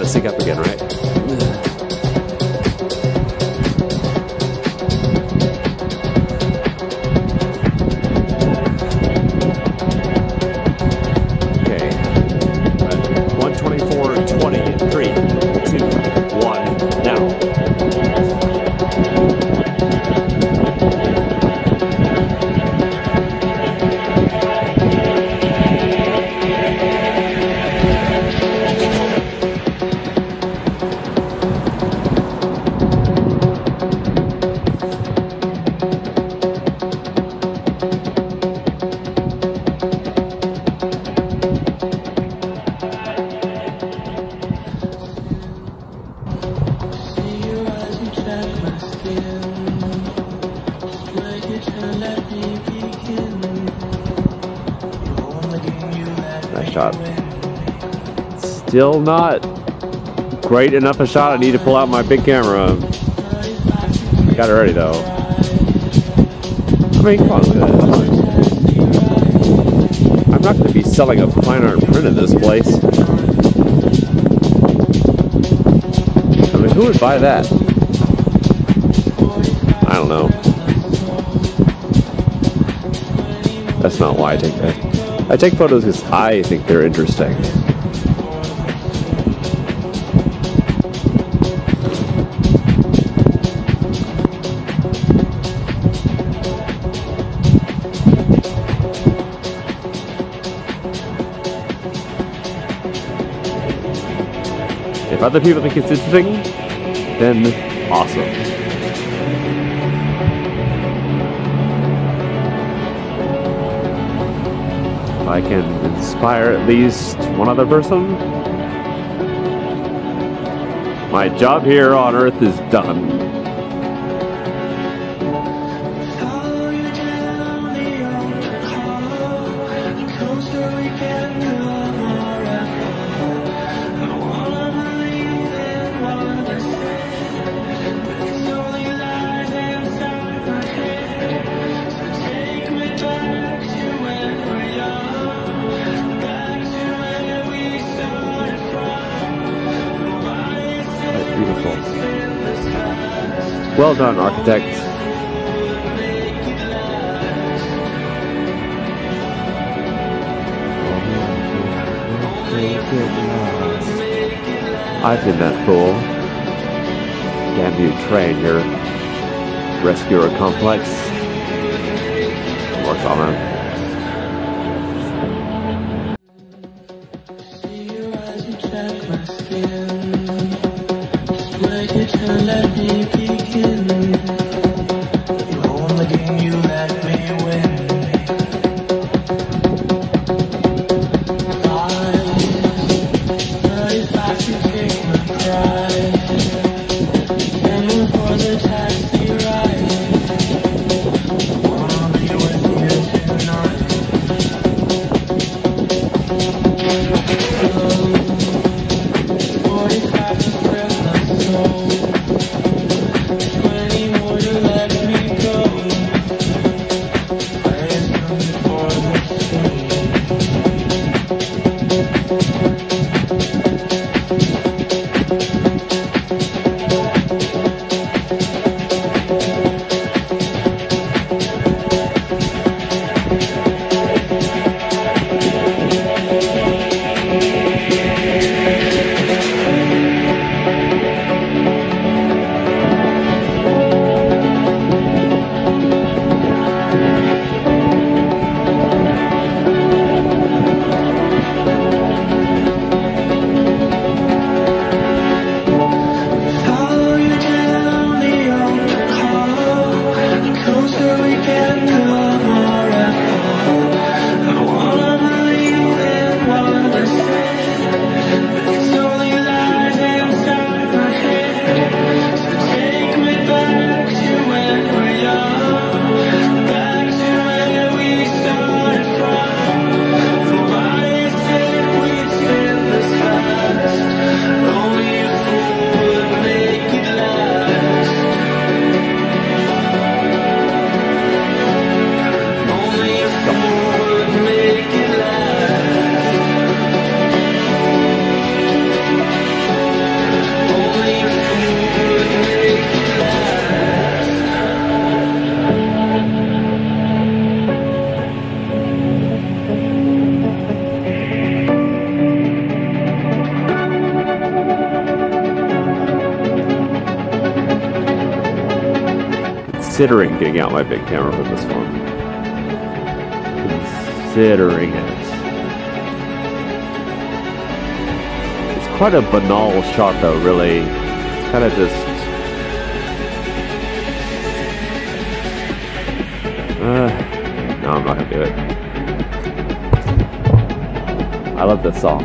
sync up again, right? Okay. one twenty-four twenty in three, two, one, now. Nice shot. Still not great enough a shot. I need to pull out my big camera. Got it ready though. I mean, come on, look at that. Come on. I'm not going to be selling a fine art print in this place. I mean, who would buy that? I don't know. That's not why I take that. I take photos because I think they're interesting. If other people think it's interesting, then awesome. If I can inspire at least one other person, my job here on Earth is done. Beautiful. Well done, architect. I've been that fool. Damn you, Trey, and your rescuer complex. Works on that. Let me begin. You own the game, you let me win. Lies, thirty-five to take my pride. Ten for the taxi ride. Wanna be with you tonight. forty-five to spread my soul. considering getting out my big camera for this one. Considering it. It's quite a banal shot though, really. It's kind of just... Uh, no, I'm not gonna do it. I love this song.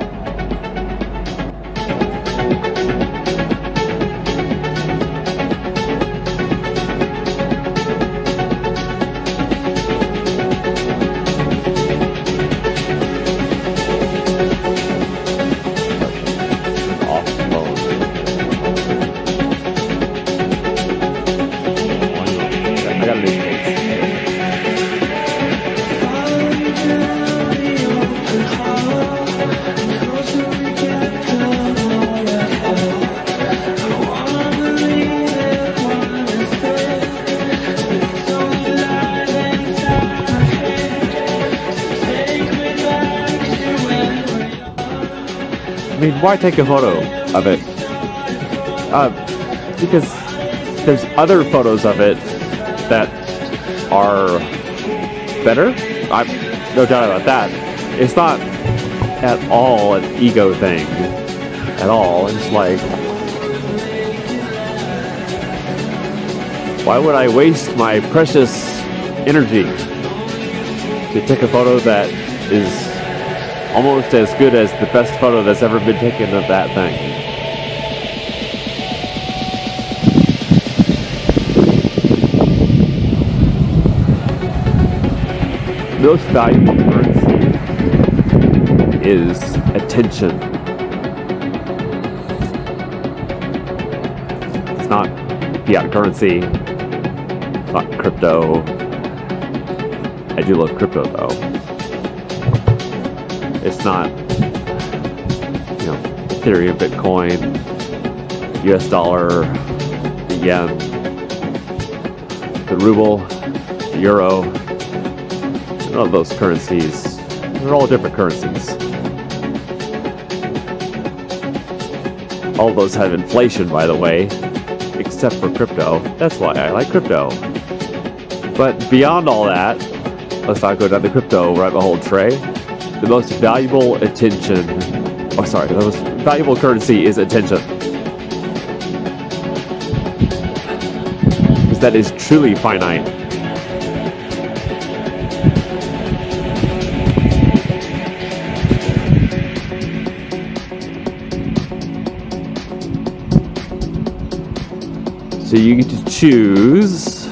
I mean, why take a photo of it? Uh, because there's other photos of it that are better. I'm no doubt about that. It's not at all an ego thing at all. It's like, why would I waste my precious energy to take a photo that is almost as good as the best photo that's ever been taken of that thing? The most valuable currency is attention. It's not fiat currency. It's not crypto. I do love crypto though. It's not, you know, Ethereum, Bitcoin, U S dollar, the yen, the ruble, the euro. None of those currencies. They're all different currencies. All of those have inflation, by the way, except for crypto. That's why I like crypto. But beyond all that, let's not go down the crypto rabbit hole, Trey. The most valuable attention, oh sorry, the most valuable currency is attention. Because that is truly finite. So you get to choose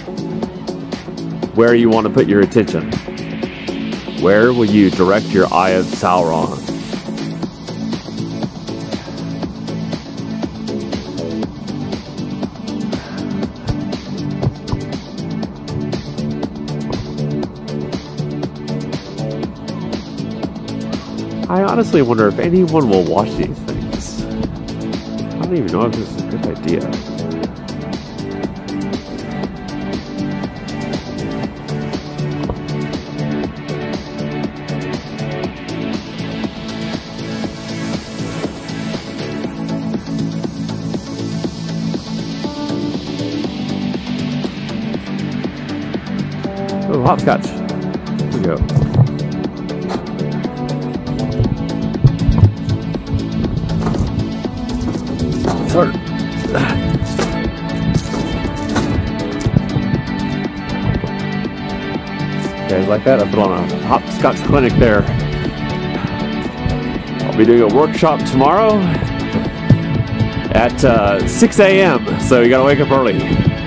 where you want to put your attention. Where will you direct your Eye of Sauron? I honestly wonder if anyone will watch these things. I don't even know if this is a good idea. Oh, hopscotch. Here we go. Sorry. You guys like that? I put on a hopscotch clinic there. I'll be doing a workshop tomorrow at uh, six A M So you gotta wake up early.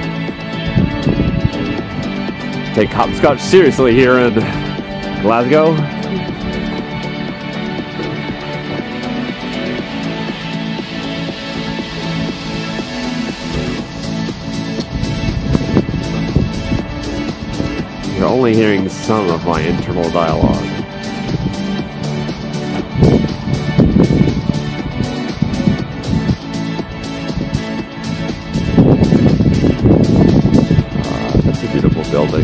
Take hopscotch seriously here in Glasgow. You're only hearing some of my internal dialogue. Uh, that's a beautiful building.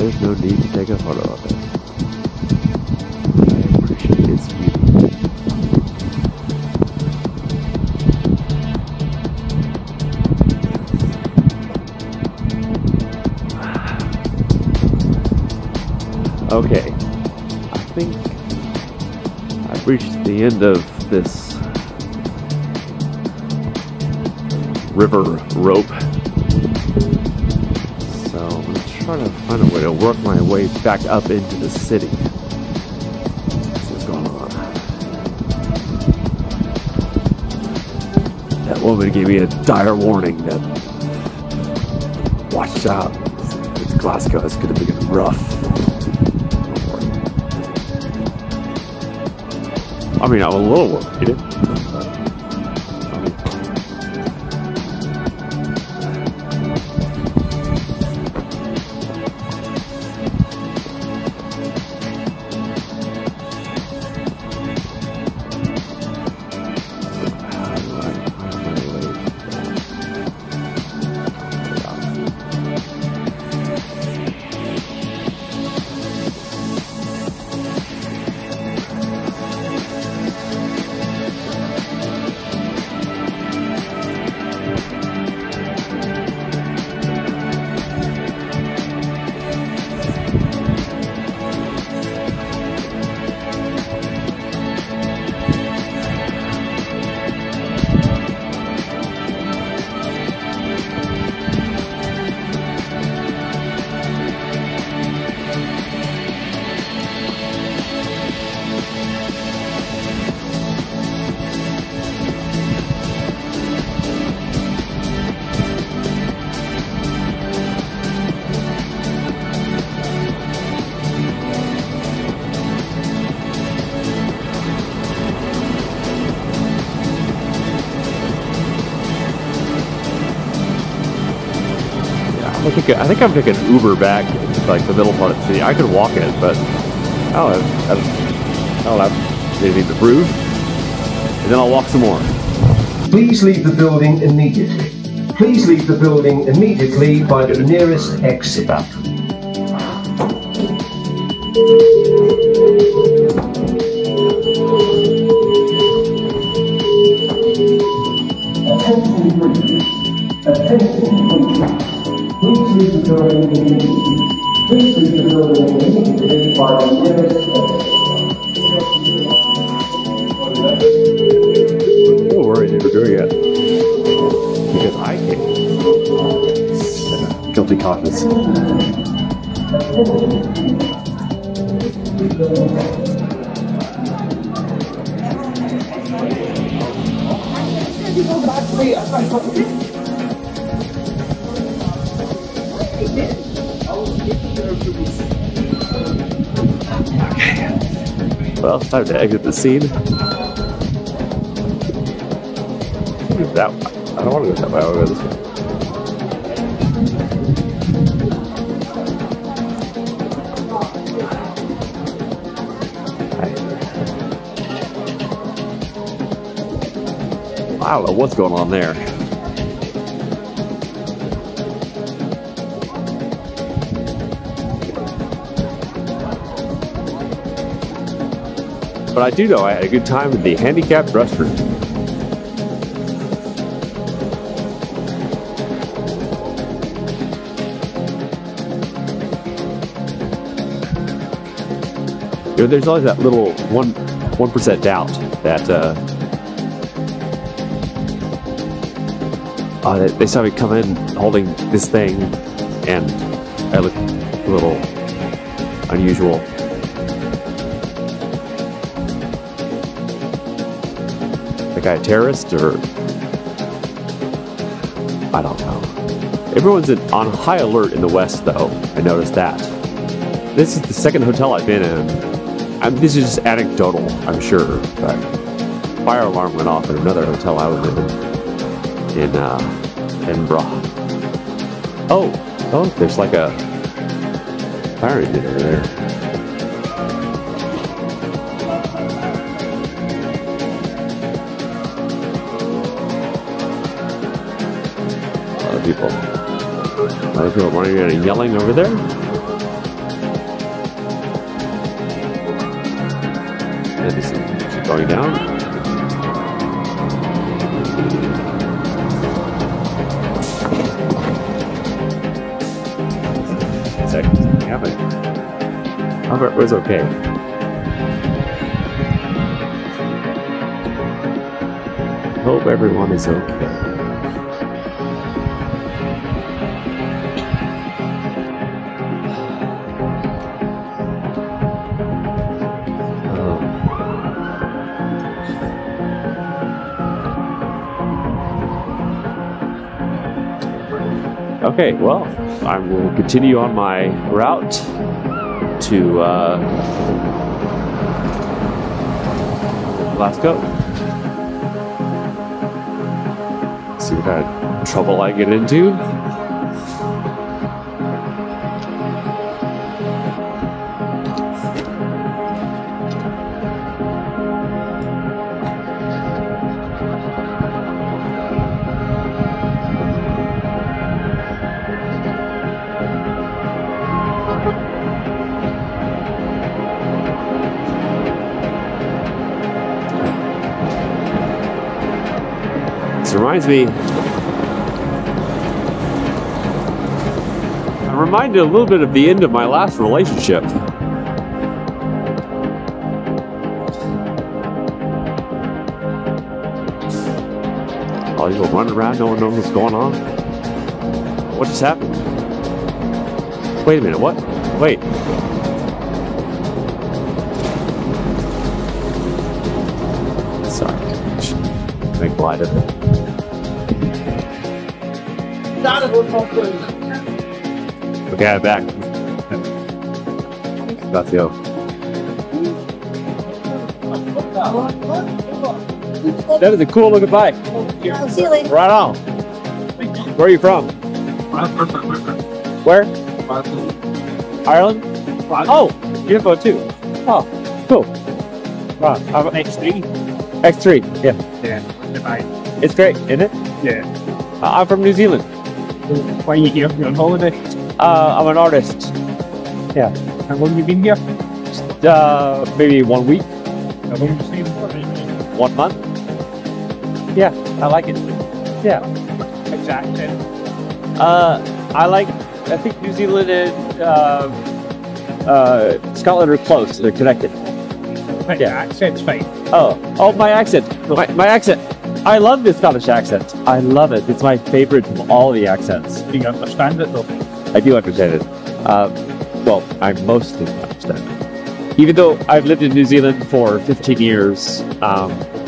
there's no need to take a photo of it. I appreciate its beauty. Okay, I think I've reached the end of this river rope. So I'm going to try to find a way to work my way back up into the city. What's what's going on? That woman gave me a dire warning that watch out, it's Glasgow, it's going to be rough. I mean, I'm a little worried. I think, I think I'm taking Uber back to like the middle part of the city. I could walk it, but I don't have, I don't, I don't have anything to prove. And then I'll walk some more. Please leave the building immediately. Please leave the building immediately by the nearest exit. Attention please. Attention please. Please leave the building immediately. Please leave the building immediately by the nearest exit. I'm so worried they were doing it. Because I can't. Guilty conscience. Well, it's time to exit the scene. That I don't want to go that way. I want to go this way. I don't know what's going on there. But I do know I had a good time in the handicapped restroom. You know, there's always that little one one percent doubt that uh, uh, they, they saw me come in holding this thing, and I look a little unusual. Like a terrorist, or I don't know. Everyone's in, on high alert in the West, though. I noticed that. This is the second hotel I've been in. I'm, this is just anecdotal, I'm sure, but fire alarm went off at another hotel I was in in uh, Edinburgh. Oh, oh, there's like a fire engine over there. A lot of people, a lot of people running around and yelling over there. And this is keep going down. Second, something happened. Albert was okay. Hope everyone is okay. Okay, well, I will continue on my route to uh, Glasgow. See what kind of trouble I get into. This reminds me, I'm reminded a little bit of the end of my last relationship. All these people running around, no one knows what's going on. What just happened? Wait a minute, what? Wait. Sorry. Make light of it. Okay, I'm back. Got to go. That is a cool looking bike. Right on. Where are you from? Where? Ireland? Oh, beautiful too. Oh, cool. Wow, how about X three? X three, yeah. Yeah, It's great, isn't it? yeah. Uh, I'm from New Zealand. Why are you here? You're on holiday? Uh, I'm an artist. Yeah. How long have you been here? Uh, maybe one week, How long have you stayed for? one month. Yeah, I like it. Yeah. Exactly. Uh, I like, I think New Zealand and uh, uh, Scotland are close. They're connected. But yeah, accent's fine. Oh, oh, my accent. My, my accent. I love the Scottish accent. I love it. It's my favorite of all the accents. Do you understand it though? I do understand it. Uh, well, I mostly understand it. Even though I've lived in New Zealand for fifteen years, um,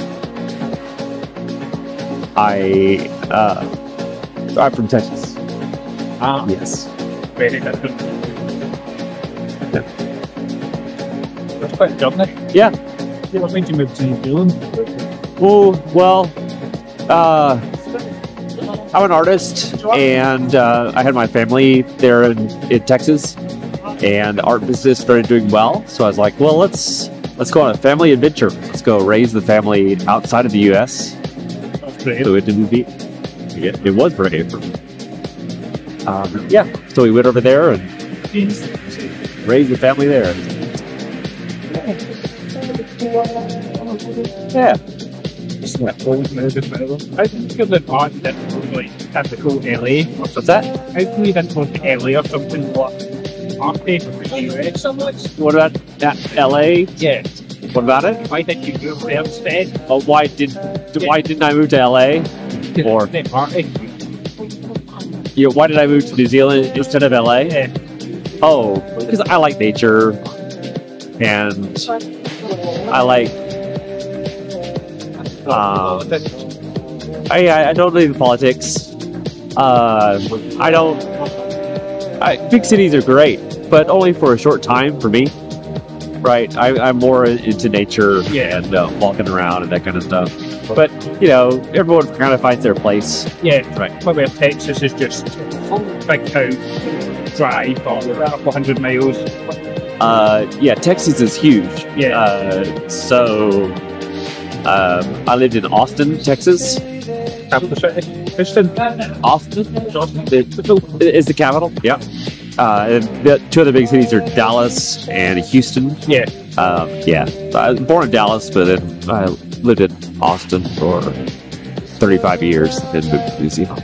I, uh, I'm from Texas. Ah, Yes. very different. Yeah. That's quite a journey. Yeah. What made you move to New Zealand? Well, well, uh, I'm an artist, and uh, I had my family there in, in Texas, and art business started doing well. So I was like, well, let's let's go on a family adventure. Let's go raise the family outside of the U S. That's great. So it didn't be. Yeah, it was brave. Um, yeah. So we went over there and raised the family there. Yeah. I think you're the art that like have to go to L A or What's that? I think you didn't go to L A or something like arty for the U S so much. What about that L A? Yeah. What about it? Why did you move there instead? Oh, why did why didn't I move to L A? Or the party? you know, why did I move to New Zealand instead of L A? Yeah. Oh, because I like nature, and I like. Um, I I don't believe in politics. Uh, I don't. I, big cities are great, but only for a short time for me. Right, I, I'm more into nature Yeah. and uh, walking around and that kind of stuff. But you know, everyone kind of finds their place. Yeah, Right. But where Texas is just big town, drive for a couple hundred miles. Uh, yeah, Texas is huge. Yeah. Uh, so um, I lived in Austin, Texas. Capital city, Houston, Austin Austin. is the capital. Yeah. Uh, and the two other big cities are Dallas and Houston. Yeah, Um, yeah, I was born in Dallas, but then I lived in Austin for thirty-five years and moved to New Zealand.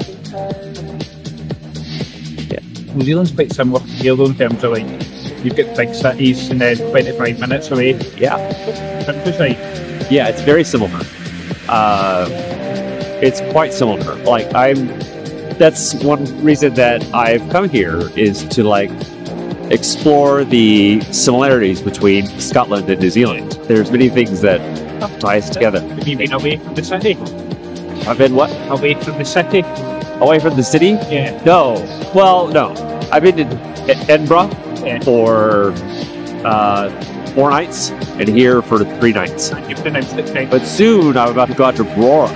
Yeah. New Zealand's quite similar here though in terms of like, you've got big cities and then twenty-five minutes away. Yeah. Countryside. Yeah, it's very similar. Uh, it's quite similar. Like, I'm, that's one reason that I've come here is to like explore the similarities between Scotland and New Zealand. There's many things that tie us together. Have you been away from the city? I've been what? Away from the city? Away from the city? Yeah. No. Well, no. I've been in Edinburgh Yeah. for uh, four nights and here for three nights. You pronounced it correct. But soon I'm about to go out to Brora.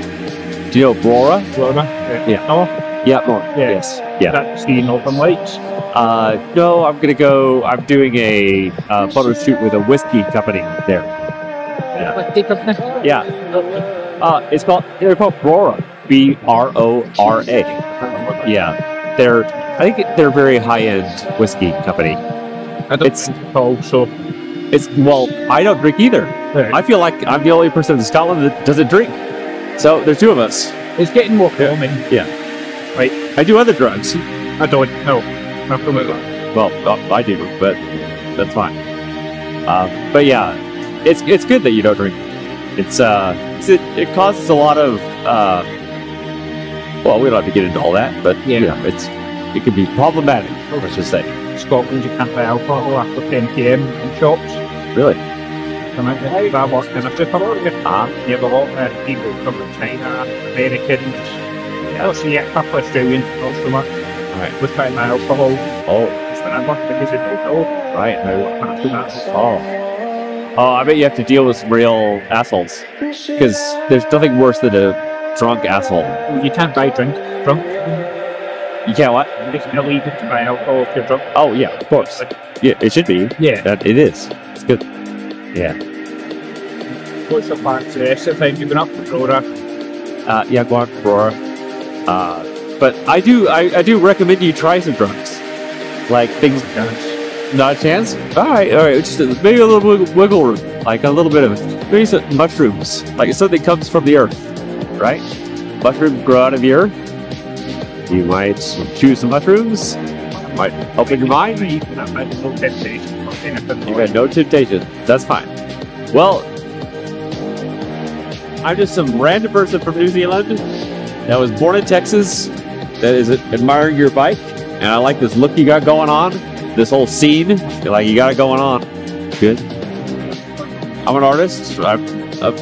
Do you know Brora? Florida? Yeah. Oh, Yeah, more. Yeah. Yes. Yeah. that's the Northern Lights. Uh, no, I'm gonna go. I'm doing a uh, photo shoot with a whiskey company there. What take up now? Yeah. Uh, it's called. They're called Brora. B R O R A. Yeah. They're. I think they're a very high-end whiskey company. I don't It's- drink at all, so It's well. I don't drink either. I feel like I'm the only person in Scotland that doesn't drink. So there's two of us. it's getting more common. Yeah. Right. I do other drugs. I don't know. Nothing like that. Well, uh, I do, but that's fine. Uh, but yeah, it's it's good that you don't drink. It's uh, it's, it, it causes a lot of uh, well, we don't have to get into all that, but Yeah. you know, it's it can be problematic. Let's just say, Scotland, you can't buy alcohol after ten p m in shops. really. Come out there. I work in a supermarket. Ah, You have a lot of people from China, Americans. Yeah. Also, yeah, a couple of Australians, not so much. right. With buying my alcohol. Oh, Just remember, because they don't know. right. Can't do that. Oh, oh, I bet you have to deal with some real assholes because there's nothing worse than a drunk asshole. You can't buy drink drunk. You can't what? It's illegal to buy alcohol if you're drunk. Oh yeah, of course. Yeah, it should be. Yeah. That it is. It's good. Yeah. What's your plans the rest of the time? You've been up to Florida. Uh, yeah, go on, Aurora. Uh, but I do, I, I do recommend you try some drugs, like things. Not a chance. All right, all right. Just a, maybe a little wiggle, wiggle room, like a little bit of maybe some mushrooms, like something comes from the earth, right? Mushrooms grow out of the earth. You might choose some mushrooms. Might open your mind. You have no temptation. Not anything. You had no temptation. That's fine. Well, I'm just some random person from New Zealand that was born in Texas that is admiring your bike, and I like this look you got going on, this whole scene. Like you got it going on. Good. I'm an artist. I've, I've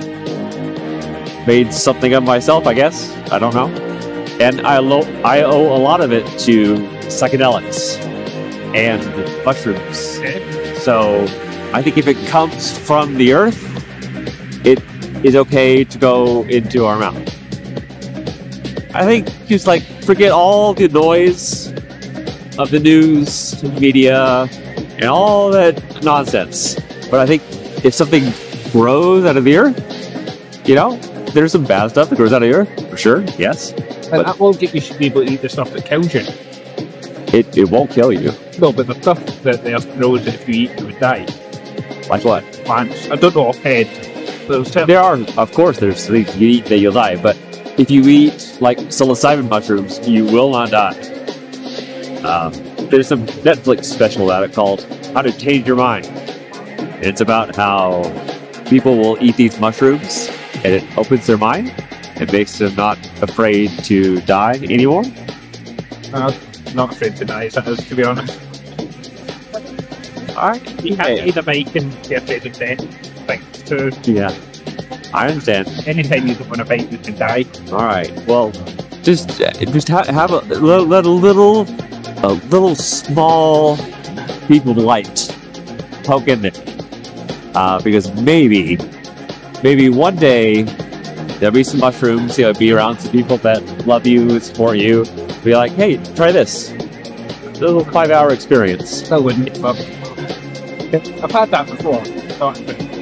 made something of myself, I guess. I don't know. And I, lo- I owe a lot of it to psychedelics and mushrooms. So I think if it comes from the earth, it is okay to go into our mouth. I think just like forget all the noise of the news, media, and all that nonsense. But I think if something grows out of the earth, you know, there's some bad stuff that grows out of the earth, for sure, yes. And that will get you should be able to eat the stuff that kills you. It, it won't kill you. No, but the stuff that the earth grows that if you eat, you would die. Like what? Plants. I don't know offhand. There's certain There are, of course, there's things you eat that you'll die, but if you eat like psilocybin mushrooms, you will not die. Um, there's some Netflix special about it called How to Change Your Mind. It's about how people will eat these mushrooms and it opens their mind. It makes them not afraid to die anymore. I'm not afraid to die, so to be honest. Alright. You can't Yeah. eat a bike and be afraid of death. Thanks to Yeah. I understand. anytime you don't want to bike, you can die. Alright. Well, just uh, just ha- have a little, little, little, a little small beam of light poke in there. Uh, because maybe, maybe one day there'll be some mushrooms. You'll be around some people that love you, support you. Be like, hey, try this. A little five-hour experience. That wouldn't give up. I've had that before. Not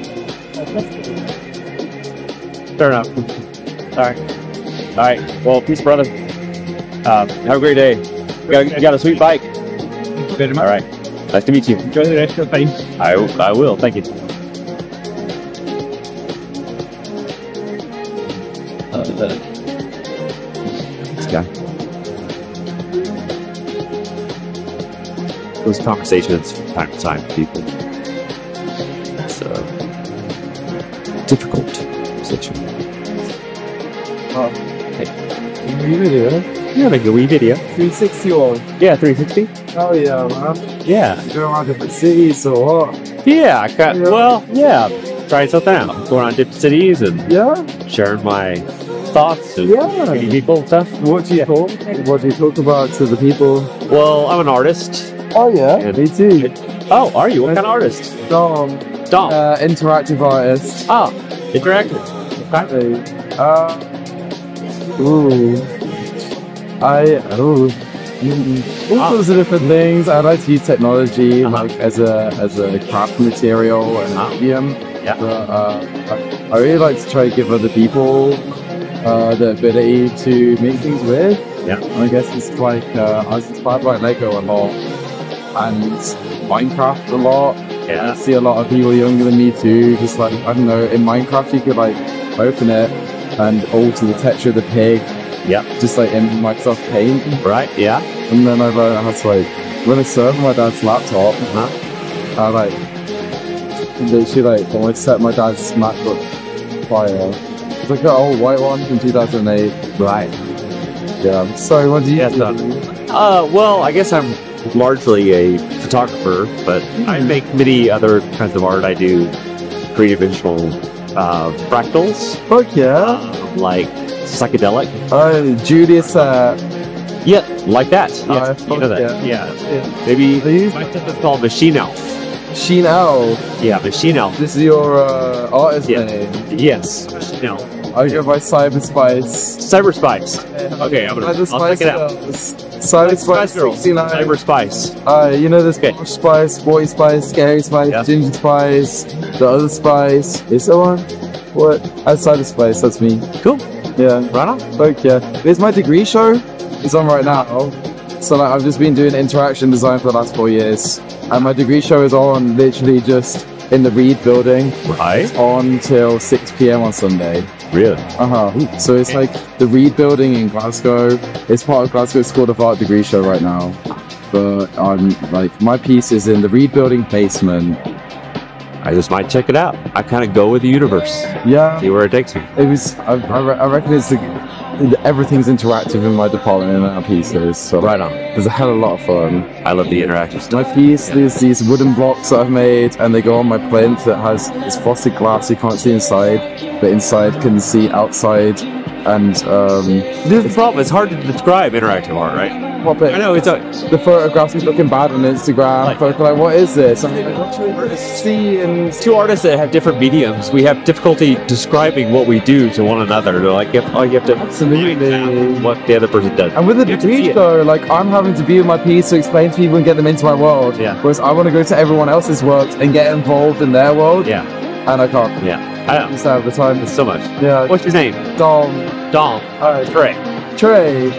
Fair enough. All right. All right. Well, peace, brother. Uh, have a great day. You got, you got a sweet bike. very much. All right. Nice to meet you. Enjoy the rest of the time. I, I will. Thank you. Uh, this guy. Those conversations from time to time with people. It's uh, difficult conversation. Oh. Hey. Wee video? Yeah, make a wee video. three sixty one. Yeah, three sixty. Oh yeah, man. Yeah. You go around different cities or what? Yeah, I got, Yeah. well, yeah. Trying something out. Going on different cities and Yeah? sharing my thoughts and Yeah. meeting people and stuff. What do you talk? What do you talk about to the people? Well, I'm an artist. Oh yeah, And- me too. Oh, are you? What kind of artist? Dom, Dom. uh, interactive artist. Ah, interactive. Exactly. Uh, ooh. I oh. Mm, all Ah. sorts of different things. I like to use technology Uh-huh. like as a as a craft material and Uh-huh. medium. Yeah. But, uh, I, I really like to try to give other people uh, the ability to make things weird. Yeah. I guess it's like uh, I was inspired by Lego a lot and Minecraft a lot. I Yeah. see a lot of people younger than me too. Just like I don't know, in Minecraft you could like open it and alter the texture of the pig, Yeah. just like in Microsoft Paint. Right. Yeah. And then I learned how to like run a server on my dad's laptop. Huh? I like literally like when I set my dad's MacBook fire. It's like the old white one from two thousand eight. Right. Yeah. So what do you Yes, do? Uh, well, I guess I'm largely a photographer, but I make many other kinds of art. I do three-dimensional uh, fractals, Fuck yeah. uh, like psychedelic. Uh, Julius, uh, Yeah, like that. Oh, Yes, you know that. yeah. Yeah. Maybe These- my stuff is called Machine Elf. Sheen Owl. Yeah, Machine Elf. This is your uh, artist Yeah. name. Yes, Machine Elf. I go by Cyberspice. Cyber Spice. Okay, I'm gonna. I'll check it out. Cyberspice Girl. sixty-nine. Cyber Spice. Uh, you know this Okay. Posh Spice, Sporty Spice, Scary Spice, Yeah. Ginger Spice, the other Spice. Is there one? What? Outside of Spice, that's me. Cool. Yeah. Right on. Fuck yeah. There's my degree show. It's on right now. So like, I've just been doing interaction design for the last four years. And my degree show is on literally just in the Reed building. Right. On till six p.m. on Sunday. Really? Uh-huh. So it's like the Reed building in Glasgow. It's part of Glasgow School of Art degree show right now. But I'm like, my piece is in the Reed building basement. I just might check it out. I kind of go with the universe. Yeah. See where it takes me. It was, I, I, re- I reckon it's the, everything's interactive in my department in our pieces. So Right on. There's a hell of a lot of fun. I love the interactive stuff. My piece, there's these wooden blocks that I've made, and they go on my plinth that has this frosted glass you can't see inside, but inside can see outside. And um, This is the problem. It's hard to describe interactive art, right? pop it. I know it's a. The photographs is looking bad on Instagram. Like- Like, like, what is this? I'm like, what should I see? And Two artists that have different mediums. We have difficulty describing what we do to one another. They're like, you have, oh, you have to Absolutely. what the other person does. And with the You have to see degree it. though, like I'm having to be with my piece to explain to people and get them into my world. Yeah. Whereas I want to go to everyone else's world and get involved in their world. Yeah, And I can't. yeah. I know. Just have the time. So much. Yeah. What's your name? Dom. Dom. Hi. Trey. Trey.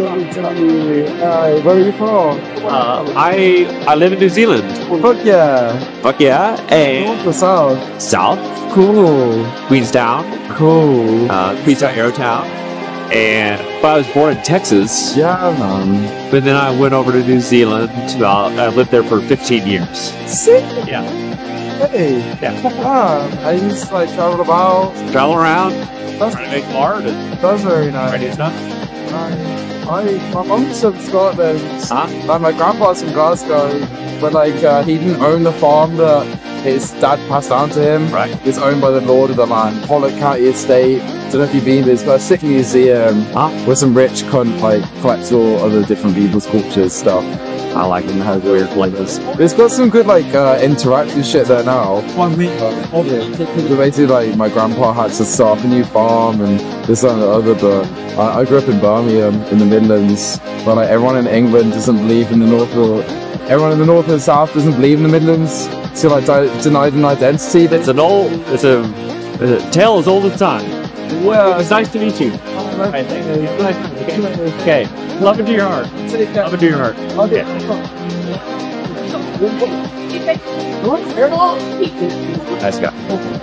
Hi. Where are you from? Uh, I I live in New Zealand. Fuck yeah. Fuck yeah. And North or south? South Cool. Queenstown, Cool. uh, Queenstown Aerotown, and but I was born in Texas. Yeah, man. But then I went over to New Zealand. Uh, I lived there for fifteen years. Sick. Yeah. Hey. Yeah. Ah, I used to like travel about. Travel around, That's, trying to make art and that's very nice. writing stuff. I, I, my mum's from Scotland. Huh? And my grandpa's from Glasgow. But like, uh, he didn't own the farm that his dad passed down to him. Right. It's owned by the Lord of the land, Pollock County Estate. Don't know if you've been, but it's got a sick museum Huh? with some rich cunt like collects all other different people's cultures stuff. I like it. Has weird places. It's got some good like uh, interactive shit there now. One week. Uh, so basically, like my grandpa had to start up a new farm and this and the other. But I, I grew up in Birmingham in the Midlands. But like everyone in England doesn't believe in the North, or everyone in the North and South doesn't believe in the Midlands. So like di- denied an identity. It's an old. It's a, it's a tale as old as time. Well, It's nice to meet you. I think. Okay. Okay. Love into your heart. Love into your heart. Okay. Nice guy.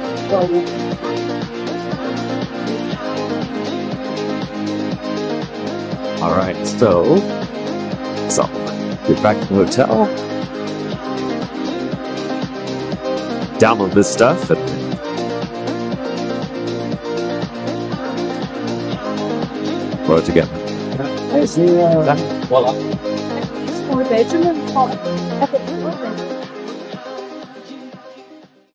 All right, so so get back to the hotel, download this stuff, and put it together. Four bedroom and